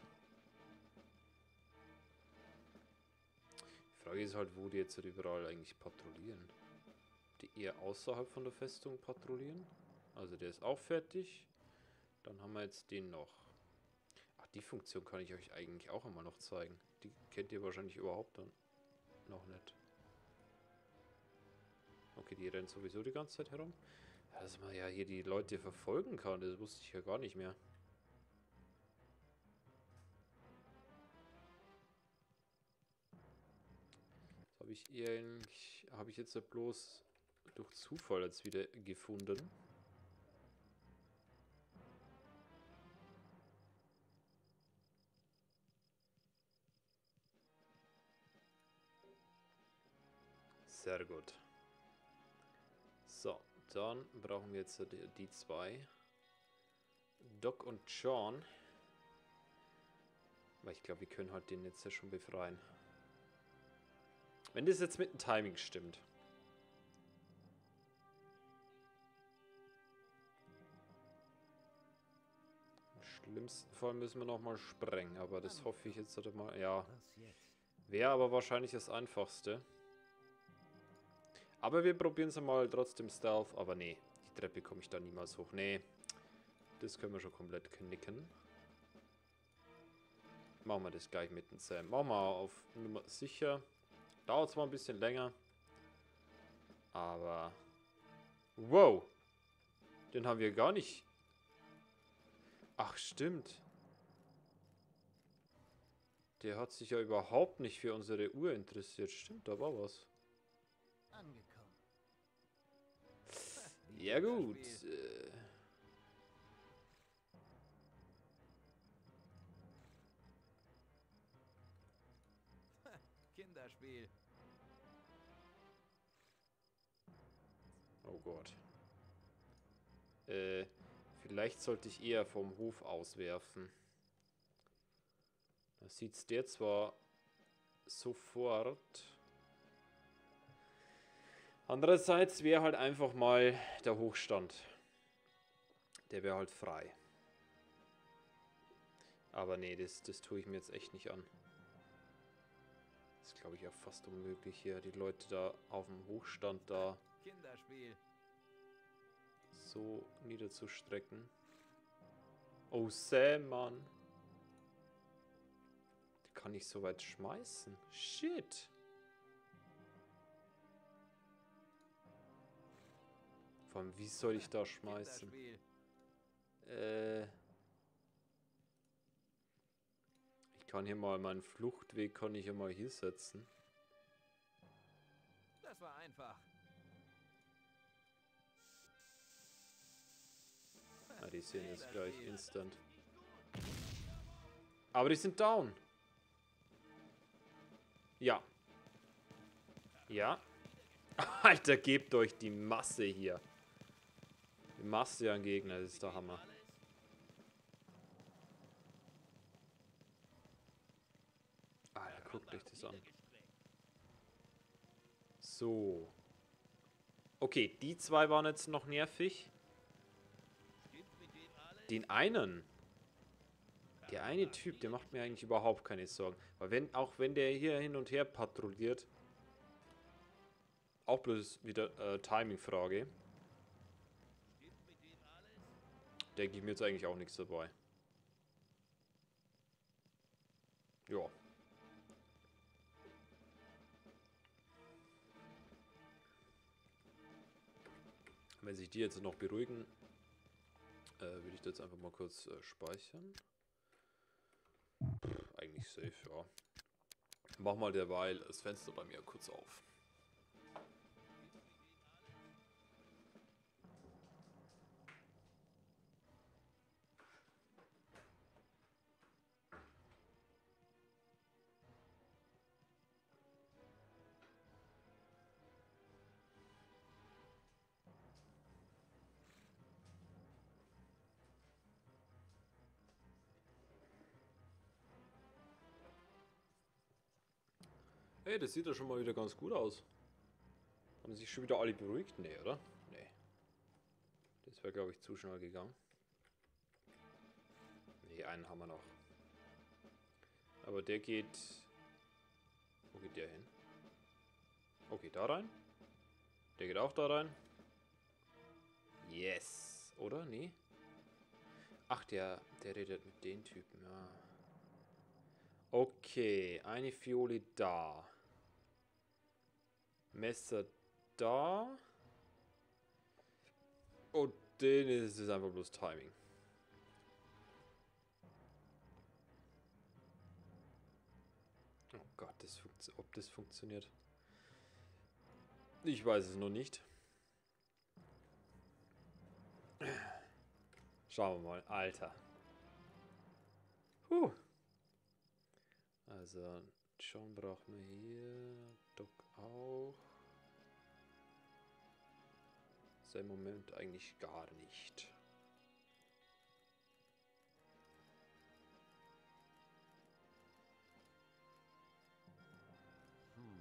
Die Frage ist halt, wo die jetzt überall eigentlich patrouillieren. Die eher außerhalb von der Festung patrouillieren. Also der ist auch fertig. Dann haben wir jetzt den noch. Ach, die Funktion kann ich euch eigentlich auch einmal noch zeigen. Die kennt ihr wahrscheinlich überhaupt dann noch nicht. Okay, die rennt sowieso die ganze Zeit herum. Ja, dass man ja hier die Leute verfolgen kann, das wusste ich ja gar nicht mehr. Das habe ich eigentlich, habe ich jetzt ja bloß durch Zufall jetzt wieder gefunden. Sehr gut. So, dann brauchen wir jetzt die, die zwei. Doc und John. Weil ich glaube, wir können halt den jetzt ja schon befreien. Wenn das jetzt mit dem Timing stimmt. Im schlimmsten Fall müssen wir nochmal sprengen, aber das hoffe ich jetzt mal. Ja. Wäre aber wahrscheinlich das Einfachste. Aber wir probieren es mal trotzdem Stealth. Aber nee, die Treppe komme ich da niemals hoch. Nee, das können wir schon komplett knicken. Machen wir das gleich mit dem Sam. Machen wir auf Nummer sicher. Dauert zwar ein bisschen länger. Aber... Wow! Den haben wir gar nicht... Ach, stimmt. Der hat sich ja überhaupt nicht für unsere Uhr interessiert. Stimmt, da war was. Angekommen. Ja gut. Äh. Kinderspiel. Oh Gott. Äh, vielleicht sollte ich eher vom Hof auswerfen. Da sieht's der zwar sofort. Andererseits wäre halt einfach mal der Hochstand. Der wäre halt frei. Aber nee, das, das tue ich mir jetzt echt nicht an. Das ist, glaube ich, auch fast unmöglich hier, die Leute da auf dem Hochstand da Kinderspiel. so niederzustrecken. Oh, Sam, Mann. Die kann ich so weit schmeißen. Shit. Vor allem, wie soll ich da schmeißen? Äh... Ich kann hier mal meinen Fluchtweg, kann ich ja mal hier setzen. Das war einfach. Ah, die sehen jetzt gleich instant. Aber die sind down. Ja. Ja. Alter, gebt euch die Masse hier. Die Masse an Gegner, das ist der Hammer. Alter, guckt euch das an. So. Okay, die zwei waren jetzt noch nervig. Den einen. Der eine Typ, der macht mir eigentlich überhaupt keine Sorgen. Weil wenn, auch wenn der hier hin und her patrouilliert. Auch bloß wieder äh, Timing-Frage. denke ich mir jetzt eigentlich auch nichts dabei. Ja. Wenn sich die jetzt noch beruhigen, äh, würde ich das jetzt einfach mal kurz äh, speichern. Pff, eigentlich safe, ja. Mach mal derweil das Fenster bei mir kurz auf. Hey, das sieht ja schon mal wieder ganz gut aus. Haben sich schon wieder alle beruhigt? Nee, oder? Nee. Das wäre, glaube ich, zu schnell gegangen. Nee, einen haben wir noch. Aber der geht... Wo geht der hin? Okay, da rein. Der geht auch da rein. Yes. Oder? Nee. Ach, der, der redet mit den Typen, ja. Okay, eine Fiole da. Messer da. Und den ist es einfach bloß Timing. Oh Gott, das ob das funktioniert. Ich weiß es noch nicht. Schauen wir mal. Alter. Puh. Also, John brauchen wir hier. Doc auch. Sein Moment eigentlich gar nicht. Hm.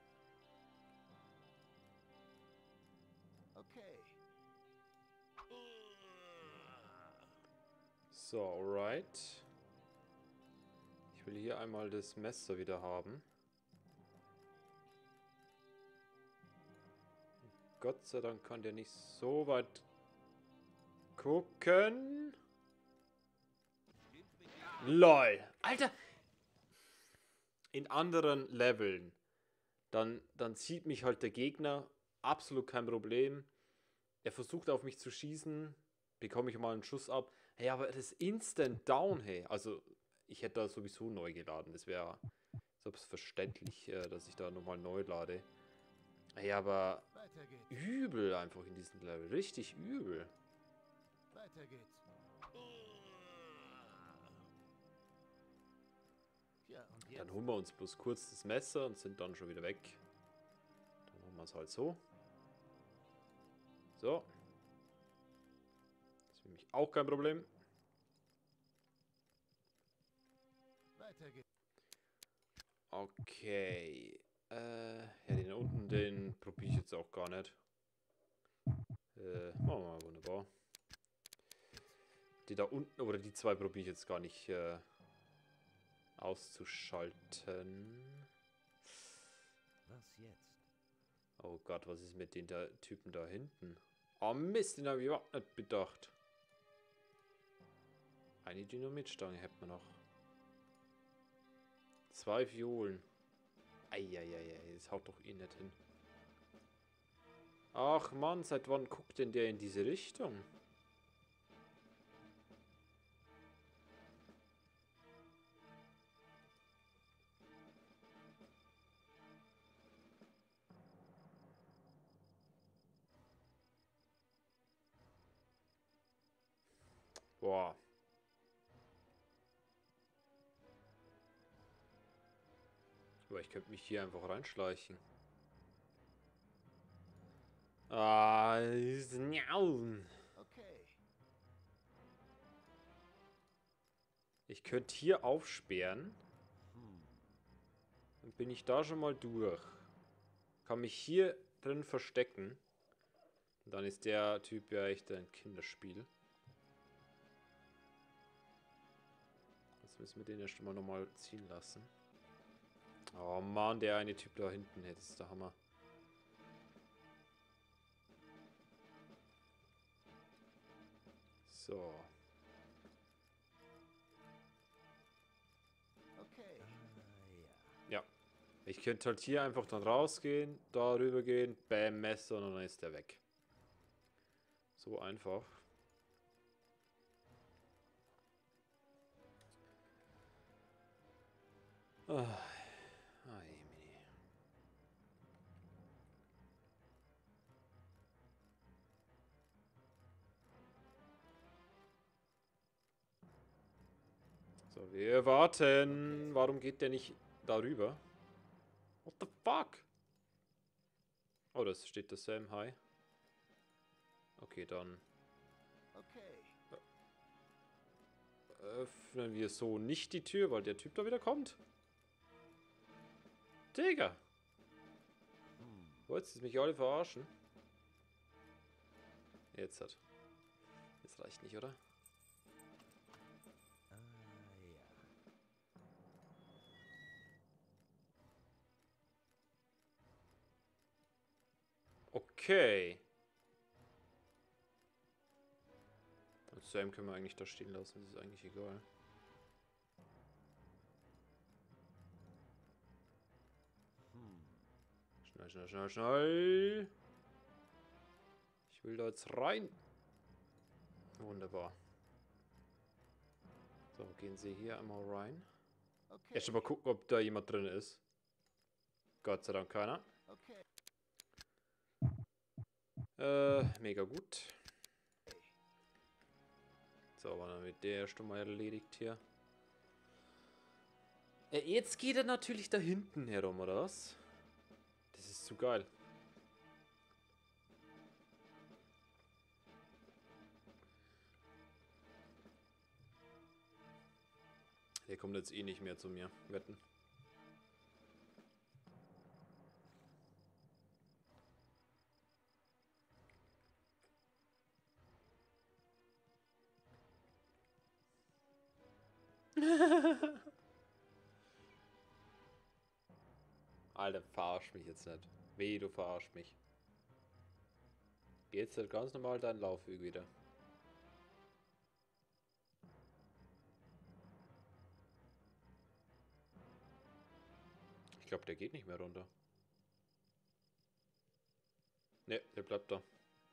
Okay. So, alright. Ich will hier einmal das Messer wieder haben. Gott sei Dank kann der nicht so weit gucken. LOL. Alter. In anderen Leveln. Dann, dann sieht mich halt der Gegner. Absolut kein Problem. Er versucht auf mich zu schießen. Bekomme ich mal einen Schuss ab. Hey, aber das ist instant down, hey. Also, ich hätte da sowieso neu geladen. Das wäre selbstverständlich, dass ich da nochmal neu lade. Hey, aber übel einfach in diesem Level. Richtig übel. Weiter geht's. Ja, und jetzt? Dann holen wir uns bloß kurz das Messer und sind dann schon wieder weg. Dann machen wir es halt so. So. Das ist für mich auch kein Problem. Weiter geht's. Okay. Äh, ja, den unten, den probiere ich jetzt auch gar nicht. Äh, machen wir mal wunderbar. Die da unten, oder die zwei probiere ich jetzt gar nicht äh, auszuschalten. Was jetzt? Oh Gott, was ist mit den da Typen da hinten? Oh Mist, den habe ich überhaupt nicht bedacht. Eine Dynamitstange hätten wir noch. Zwei Violen. Eieiei, das haut doch eh nicht hin. Ach Mann, seit wann guckt denn der in diese Richtung? Boah. Aber ich könnte mich hier einfach reinschleichen. Ah, Okay. ich könnte hier aufsperren. Dann bin ich da schon mal durch. Kann mich hier drin verstecken. Und dann ist der Typ ja echt ein Kinderspiel. Jetzt müssen wir den erst mal nochmal ziehen lassen. Oh Mann, der eine Typ da hinten, hey, das ist der Hammer. So. Okay. Ja. Ich könnte halt hier einfach dann rausgehen, da rüber gehen, bam, Messer und dann ist der weg. So einfach. Ah, ah, Emily. So, wir warten. Warum geht der nicht darüber? What the fuck? Oh, das steht der Sam. Hi. Okay, dann Okay. öffnen wir so nicht die Tür, weil der Typ da wieder kommt. Digga. Wolltest du mich alle verarschen? Jetzt hat. Jetzt reicht nicht, oder? Okay. Und Sam können wir eigentlich da stehen lassen, das ist eigentlich egal. Schnell, schnell, schnell, schnell. Ich will da jetzt rein. Wunderbar. So, gehen Sie hier einmal rein. Okay. Erst mal gucken, ob da jemand drin ist. Gott sei Dank keiner. Okay. Äh, mega gut. So, war dann mit der schon mal erledigt hier. Äh, jetzt geht er natürlich da hinten herum, oder was? Das ist zu geil. Der kommt jetzt eh nicht mehr zu mir. Wetten. Alter, verarsch mich jetzt nicht. Weh, du verarsch mich. Geh jetzt halt ganz normal deinen Laufweg wieder. Ich glaube, der geht nicht mehr runter. Ne, der bleibt da.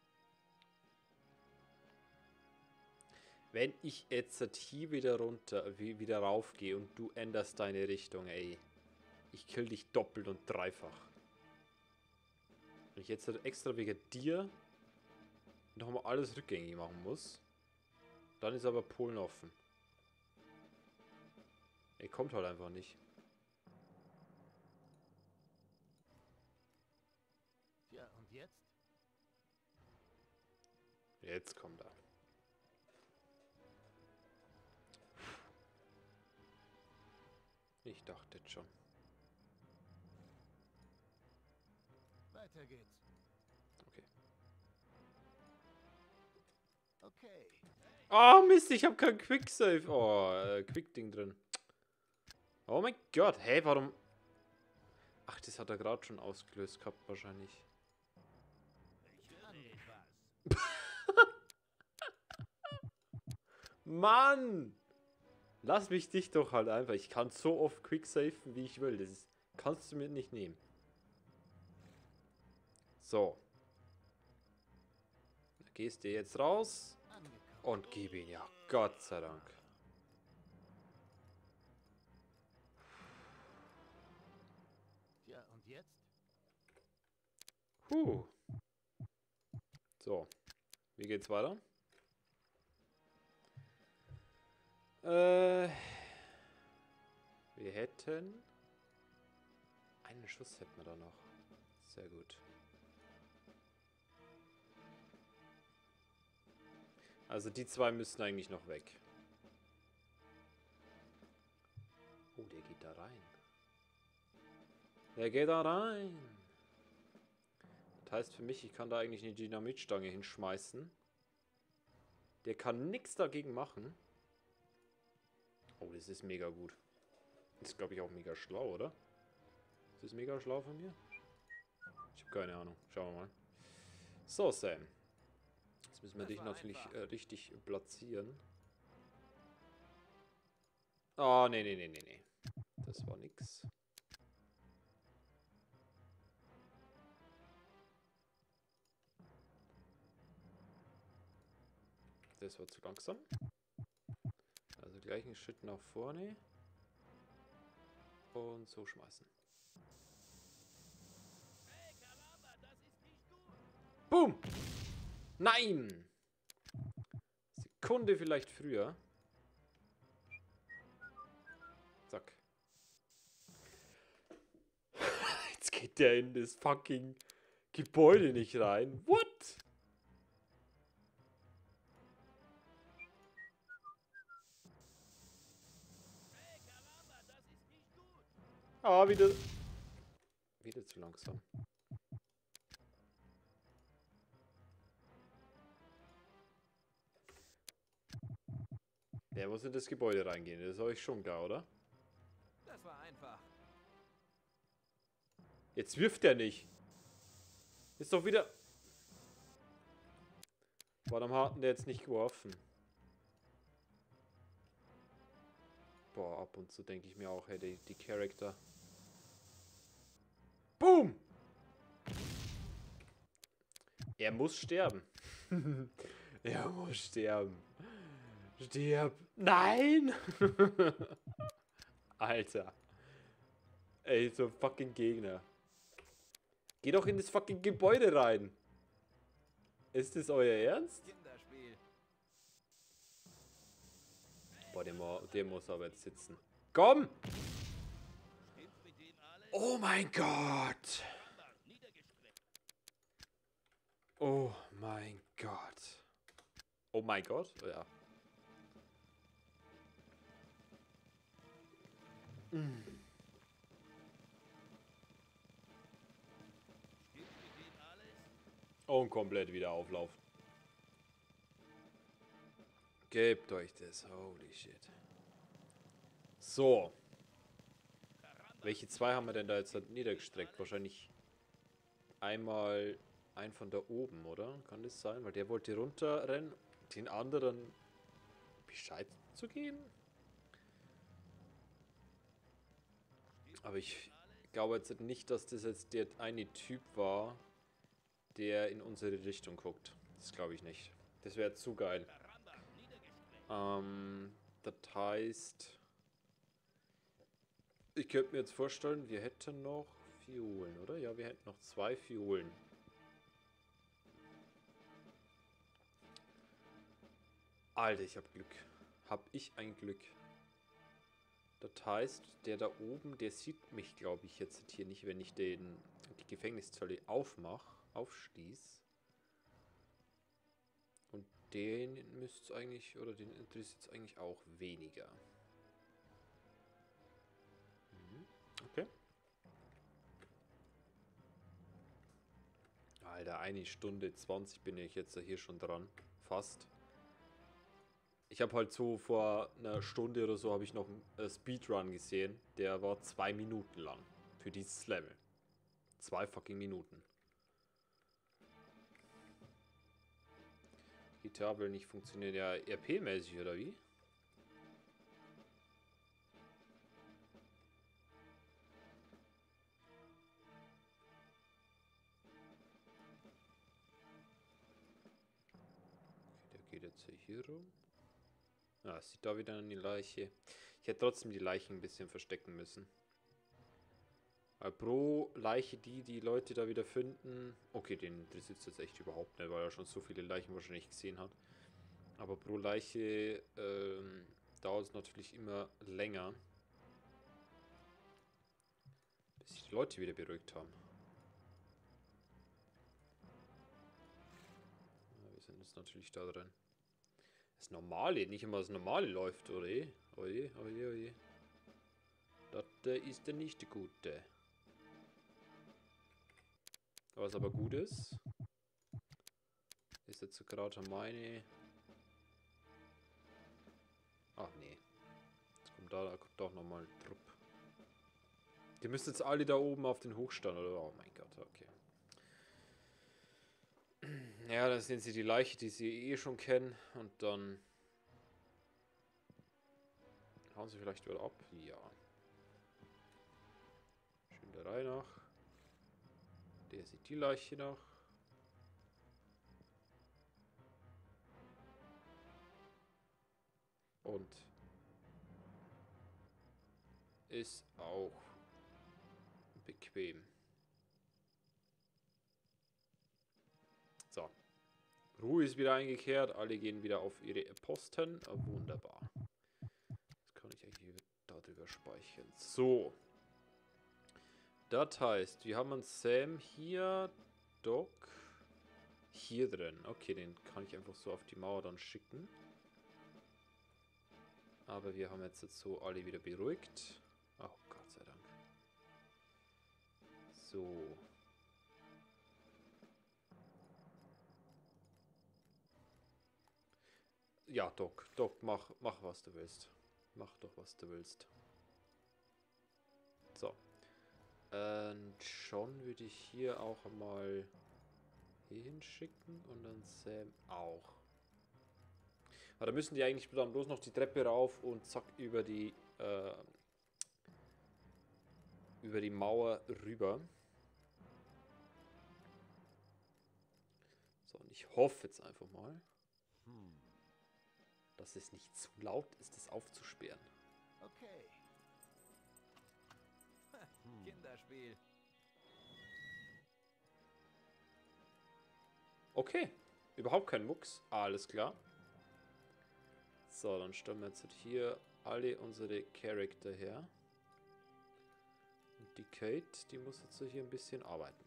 Wenn ich jetzt hier wieder runter, wieder rauf gehe und du änderst deine Richtung, ey. Ich kill dich doppelt und dreifach. Wenn ich jetzt extra wegen dir nochmal alles rückgängig machen muss, dann ist aber Polen offen. Er kommt halt einfach nicht. Ja, und jetzt? Jetzt kommt er. Ich dachte jetzt schon. Weiter geht's. Okay. Okay. Oh Mist, ich habe kein Quicksave. Oh, äh, Quick-Ding drin. Oh mein Gott, hey, warum... Ach, das hat er gerade schon ausgelöst gehabt, wahrscheinlich. Ich höre etwas. Mann! Lass mich dich doch halt einfach. Ich kann so oft Quicksafen, wie ich will. Das ist, kannst du mir nicht nehmen. So. Da gehst du jetzt raus. Und gib ihn, ja. Gott sei Dank. Ja, und jetzt? Puh. So. Wie geht's weiter? Äh. Wir hätten... Einen Schuss hätten wir da noch. Sehr gut. Also die zwei müssen eigentlich noch weg. Oh, der geht da rein. Der geht da rein. Das heißt für mich, ich kann da eigentlich eine Dynamitstange hinschmeißen. Der kann nichts dagegen machen. Oh, das ist mega gut. Das ist, glaube ich, auch mega schlau, oder? Ist das mega schlau von mir? Ich habe keine Ahnung. Schauen wir mal. So, Sam. Jetzt Jetzt müssen wir Das dich war natürlich einfach. äh, richtig platzieren. Oh, nee, nee, nee, nee, nee. Das war nix. Das war zu langsam. Also gleich einen Schritt nach vorne. Und so schmeißen. Hey, Caramba, das ist nicht gut. Boom! Nein! Sekunde vielleicht früher. Zack. Jetzt geht der in das fucking Gebäude nicht rein. What? Hey, Caramba, das ist nicht gut. Ah, wieder. Wieder zu langsam. Der muss in das Gebäude reingehen, das ist euch schon klar, oder? Das war einfach. Jetzt wirft er nicht. Ist doch wieder. Warum hat denn der jetzt nicht geworfen? Boah, ab und zu denke ich mir auch, hey, die, die Charakter. Boom! Er muss sterben. Er muss sterben. Stirb. Nein! Alter. Ey, so ein fucking Gegner. Geh doch in das fucking Gebäude rein. Ist das euer Ernst? Kinderspiel. Boah, der, mo der muss aber jetzt sitzen. Komm! Stimmt mit dem alles? Oh mein Gott! Caramba, niedergestreckt. Oh mein Gott. Oh mein Gott? Ja. Mm. Stimmt mit dem alles? Und komplett wieder auflaufen. Gebt euch das. Holy shit. So. Welche zwei haben wir denn da jetzt niedergestreckt? Wahrscheinlich einmal ein von da oben, oder? Kann das sein? Weil der wollte runterrennen, den anderen Bescheid zu geben? Aber ich glaube jetzt nicht, dass das jetzt der eine Typ war, der in unsere Richtung guckt. Das glaube ich nicht. Das wäre zu geil. Caramba, niedergestreckt. Ähm, das heißt, ich könnte mir jetzt vorstellen, wir hätten noch Fiolen, oder? Ja, wir hätten noch zwei Fiolen. Alter, ich hab Glück. Hab ich ein Glück. Das heißt, der da oben, der sieht mich, glaube ich, jetzt hier nicht, wenn ich den, die Gefängniszelle aufmache, aufschließe. Und den müsste es eigentlich, oder den interessiert es eigentlich auch weniger. Mhm. Okay. Alter, eine Stunde zwanzig bin ich jetzt hier schon dran. Fast. Ich habe halt so vor einer Stunde oder so habe ich noch einen äh, Speedrun gesehen. Der war zwei Minuten lang. Für dieses Level. Zwei fucking Minuten. G T A will nicht funktionieren. Ja, R P-mäßig oder wie? Okay, der geht jetzt hier rum. Ah, es sieht da wieder an die Leiche. Ich hätte trotzdem die Leichen ein bisschen verstecken müssen. Weil pro Leiche, die die Leute da wieder finden... Okay, den interessiert es jetzt echt überhaupt nicht, weil er schon so viele Leichen wahrscheinlich gesehen hat. Aber pro Leiche ähm, dauert es natürlich immer länger, bis sich die Leute wieder beruhigt haben. Ja, wir sind jetzt natürlich da drin. Das Normale, nicht immer das Normale läuft, oder? Oje, oje, oje. Das äh, ist der nicht der Gute. Was aber gut ist, ist jetzt gerade meine... Ach nee. Jetzt kommt da, da kommt doch nochmal ein Trupp. Die müssen jetzt alle da oben auf den Hochstand, oder? Oh mein Gott, okay. Ja, dann sehen sie die Leiche, die sie eh schon kennen. Und dann hauen sie vielleicht wieder ab. Ja. Schön der Reihe nach. Der sieht die Leiche noch. Und ist auch bequem. So. Ruhe ist wieder eingekehrt. Alle gehen wieder auf ihre Posten. Ah, wunderbar. Jetzt kann ich eigentlich darüber speichern. So. Das heißt, wir haben einen Sam hier. Doc. Hier drin. Okay, den kann ich einfach so auf die Mauer dann schicken. Aber wir haben jetzt, jetzt so alle wieder beruhigt. Oh, Gott sei Dank. So. Ja, Doc. Doc, mach, mach was du willst. Mach doch, was du willst. So. Und John würde ich hier auch mal hier hinschicken und dann Sam auch. Aber da müssen die eigentlich dann bloß noch die Treppe rauf und zack über die äh, über die Mauer rüber. So, und ich hoffe jetzt einfach mal, Hm. dass es nicht zu laut ist, das aufzusperren. Okay. Kinderspiel. Okay, überhaupt kein Mucks. Alles klar. So, dann stellen wir jetzt hier alle unsere Charakter her. Und die Kate, die muss jetzt hier ein bisschen arbeiten.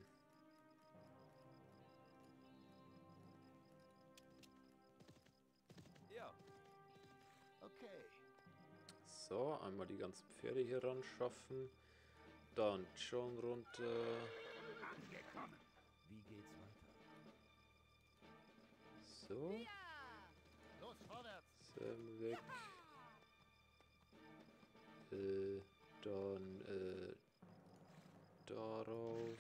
Ja. Okay. So, einmal die ganzen Pferde hier ran schaffen. Dann John runter. Angekommen. Wie geht's weiter? So, Ja. Los, vorwärts. Sam weg. Äh, dann, äh, darauf.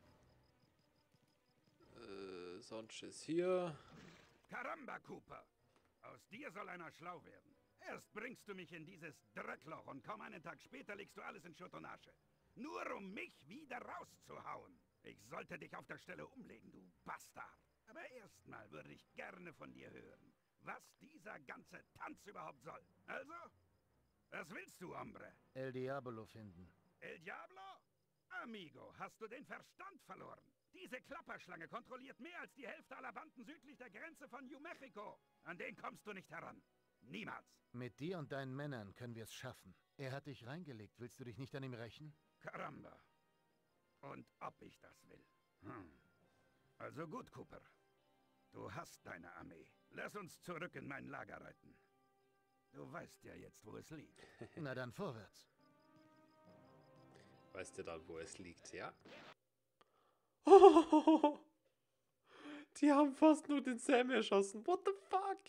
Äh, Sanchez hier. Caramba, Cooper. Aus dir soll einer schlau werden. Erst bringst du mich in dieses Dreckloch und kaum einen Tag später legst du alles in Schutt und Asche. Nur um mich wieder rauszuhauen. Ich sollte dich auf der Stelle umlegen, du Bastard. Aber erstmal würde ich gerne von dir hören, was dieser ganze Tanz überhaupt soll. Also, was willst du, Hombre? El Diablo finden. El Diablo? Amigo, hast du den Verstand verloren? Diese Klapperschlange kontrolliert mehr als die Hälfte aller Banden südlich der Grenze von New Mexico. An den kommst du nicht heran. Niemals. Mit dir und deinen Männern können wir es schaffen. Er hat dich reingelegt. Willst du dich nicht an ihm rächen? Caramba. Und ob ich das will. Hm. Also gut, Cooper. Du hast deine Armee. Lass uns zurück in mein Lager reiten. Du weißt ja jetzt, wo es liegt. Na dann vorwärts. Weißt du dann, wo es liegt, ja? Die haben fast nur den Sam erschossen. What the fuck?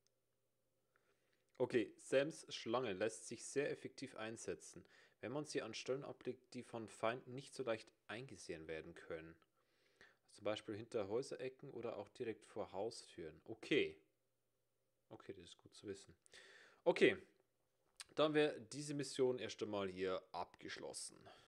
Okay, Sams Schlange lässt sich sehr effektiv einsetzen, wenn man sie an Stellen ablegt, die von Feinden nicht so leicht eingesehen werden können. Zum Beispiel hinter Häuserecken oder auch direkt vor Haustüren. Okay. Okay, das ist gut zu wissen. Okay, dann wäre diese Mission erst einmal hier abgeschlossen.